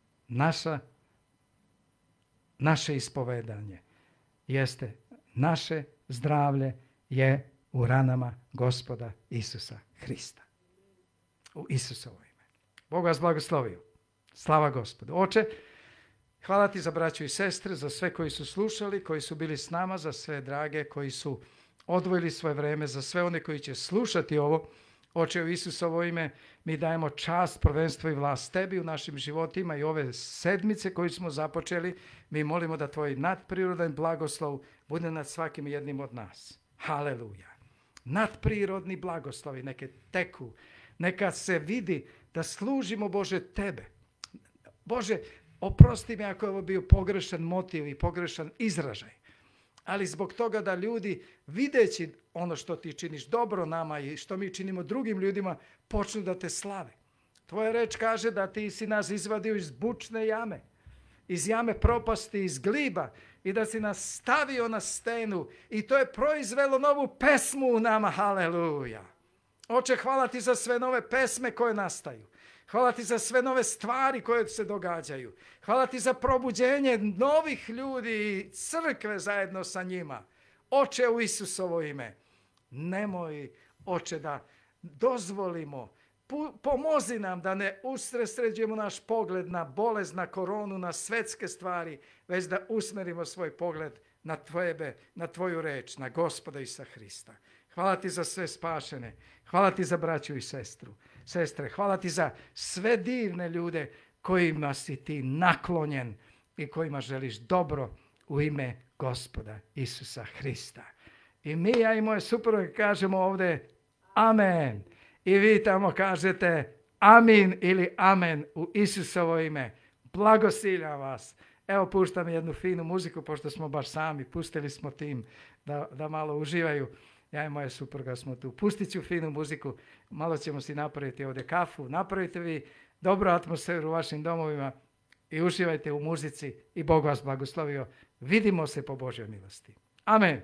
Naše ispovedanje jeste, naše zdravlje je u ranama Gospoda Isusa Hrista. U Isusovo ime. Bog vas blagoslovio. Slava Gospodu. Oče, hvala ti za braću i sestre, za sve koji su slušali, koji su bili s nama, za sve drage koji su odvojili svoje vreme, za sve one koji će slušati ovo. Oče, u Isusovo ime mi dajemo čast, prvenstvo i vlast tebi u našim životima i ove sedmice koju smo započeli. Mi molimo da tvoj nadprirodan blagoslov bude nad svakim jednim od nas. Haleluja. Nadprirodni blagoslovi neke teku. Neka se vidi da služimo, Bože, Tebe. Bože, oprosti mi ako je ovo bio pogrešan motiv i pogrešan izražaj. Ali zbog toga da ljudi, videći ono što Ti činiš dobro nama i što mi činimo drugim ljudima, počnu da Te slave. Tvoja reč kaže da Ti si nas izvadio iz bučne jame, iz jame propasti, iz gliba i da si nas stavio na stenu i to je proizvelo novu pesmu u nama. Haleluja. Oče, hvala Ti za sve nove pesme koje nastaju. Hvala Ti za sve nove stvari koje se događaju. Hvala Ti za probuđenje novih ljudi i crkve zajedno sa njima. Oče, u Isusovo ime, nemoj, Oče, da dozvolimo, pomozi nam da ne usredsređujemo naš pogled na bolest, na koronu, na svetske stvari, već da usmerimo svoj pogled na Tebe, na Tvoju reč, na Gospoda Isusa Hrista. Hvala Ti za sve spašene. Hvala Ti za braću i sestre. Hvala Ti za sve divne ljude kojima si Ti naklonjen i kojima želiš dobro u ime Gospoda Isusa Hrista. I mi, ja i moje supruge kažemo ovdje amen. I vi tamo kažete amin ili amen u Isusovo ime. Blagosiljam vas. Evo puštam jednu finu muziku, pošto smo baš sami. Pustili smo tim da malo uživaju. Ja i moja supruga smo tu. Pustit ću finu muziku. Malo ćemo si napraviti ovdje kafu. Napravite vi dobru atmosferu u vašim domovima i uživajte u muzici i Bog vas blagoslovio. Vidimo se po Božjoj milosti. Amen.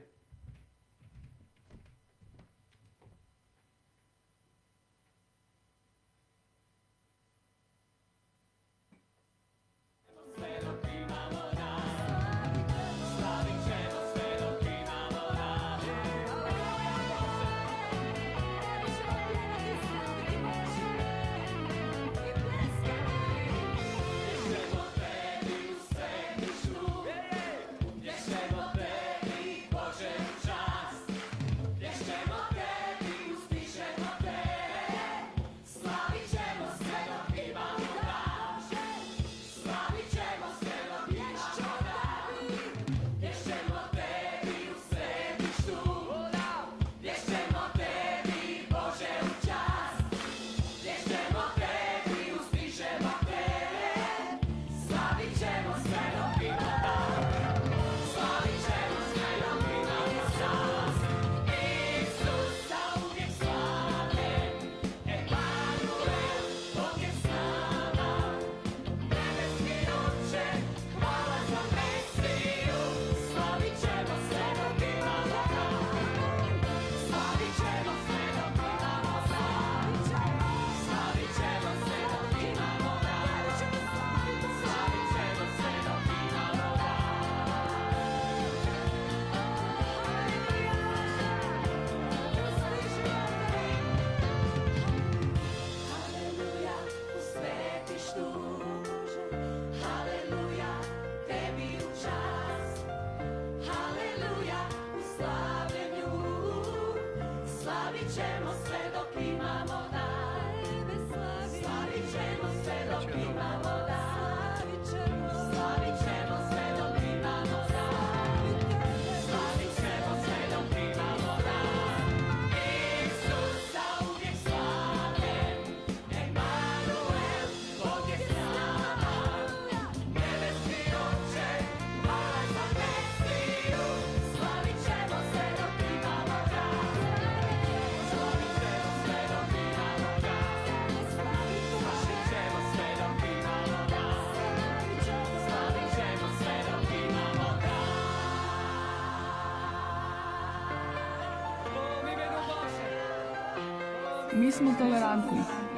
Mi smo tolerantni.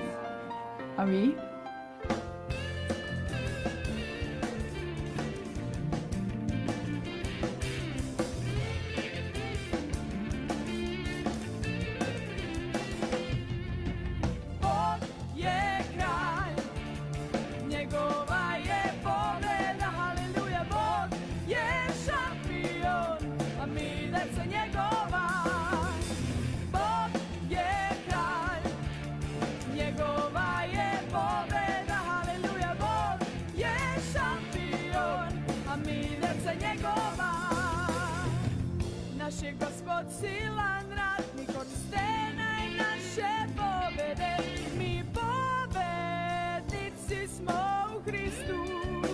A vi? Naš je Gospod silan ratnik, on naše pobede, mi pobednici smo u Hristu.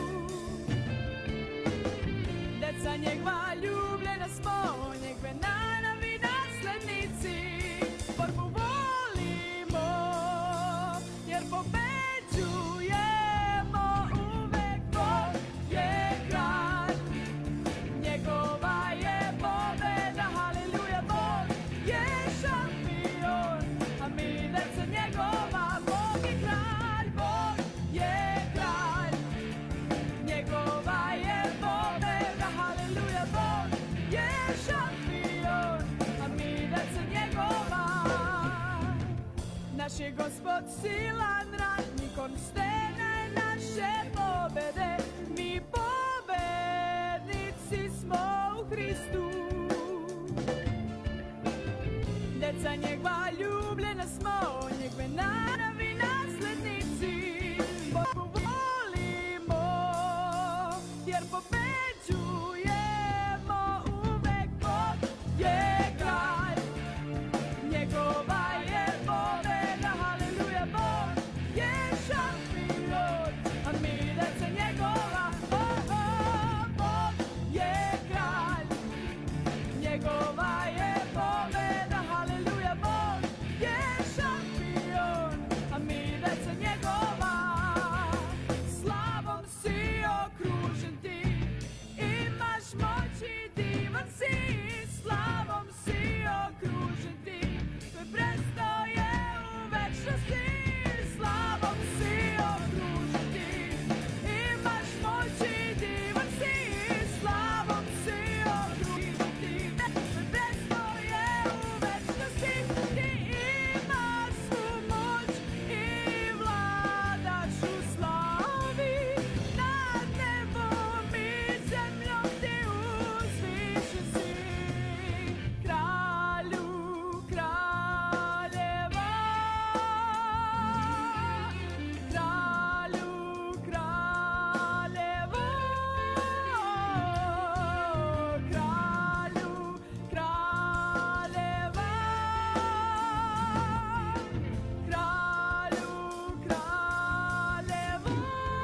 Deca njegova ljubljena smo, njegove naravi naslednici, borbu volimo, jer pobeđujemo uvek. Bog je kralj, njegova je pobeda, haleluja. Bog je šampion, a mi deca njegova. Bog je kralj, Bog je kralj, njegova je pobeda, haleluja. Bog je šampion, a mi deca njegova. Naš je Gospod silan ratnik, on stene naše pobede, mi pobednici smo u Hristu. Deca njegova ljubljena smo, njegove naravi naslednici, borbu volimo, jer pobeđujemo uvek. Bog je kralj, njegova je pobeda, haleluja. Bog je šampion, a mi deca njegova. Bog je kralj, njegova je pobeda, haleluja. Bog je šampion, a mi deca njegova. Slavom si okružen ti, imaš moć i divan si. Slavom si okružen ti, tvoj prestao je u večnosti. Slavom si okružen ti, imaš moć i divan si. Slavom si okružen ti, tvoj prestao je u večnosti. Ti imaš svu moć i vladaš u slavi, nad nebom i zemljom ti uzvišen si. Kralju kraljeva, kralju kraljeva, kralju kraljeva, kralju kraljeva.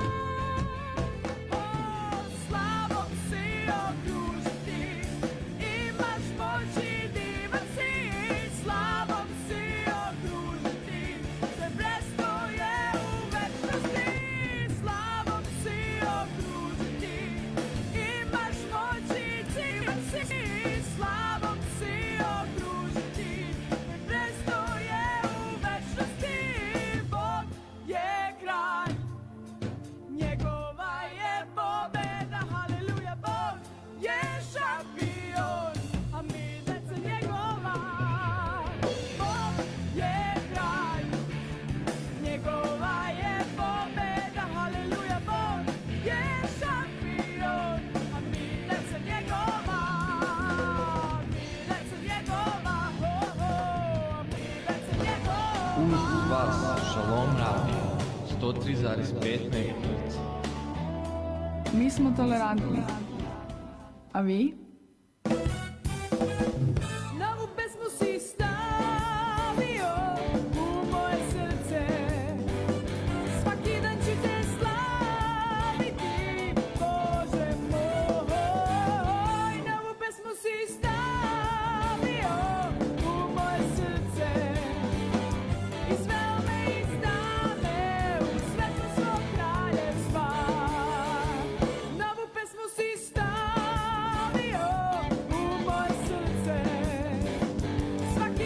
Slavom si okružen ti, imaš moć i divan si. Slavom si okružen ti, sve prestao je u večnosti. Slavom si okružen ti, imaš moć i divan si. Slavom si okružen ti, sve prestao je u večnosti. Bog je kralj, njegova je pobeda, haleluja. Bog je šampion, a mi deca njegova. Bog je kralj, njegova je pobeda, haleluja. Bog je šampion, a mi deca njegova. Mi deca njegova, mi deca njegova. Uz vas Šalom Radio 103,5 MHz. Mi smo tolerantni, a vi? Novu pesmu si stavio u moje srce, svaki dan ću te slaviti, Bože moj. Novu pesmu si stavio u moje srce, izveo me iz tame u svetlo svog kraljevstva. Novu pesmu si stavio u moje srce, svaki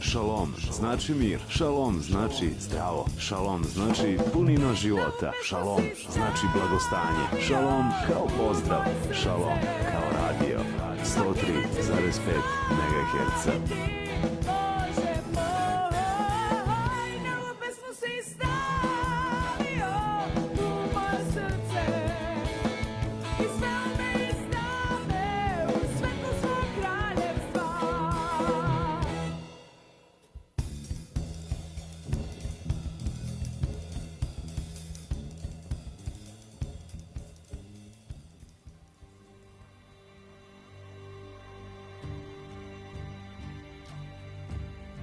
Šalom znači mir. Šalom znači zdravo. Šalom znači punina života. Šalom znači blagostanje. Šalom kao pozdrav. Šalom kao radio. 103,5 MHz.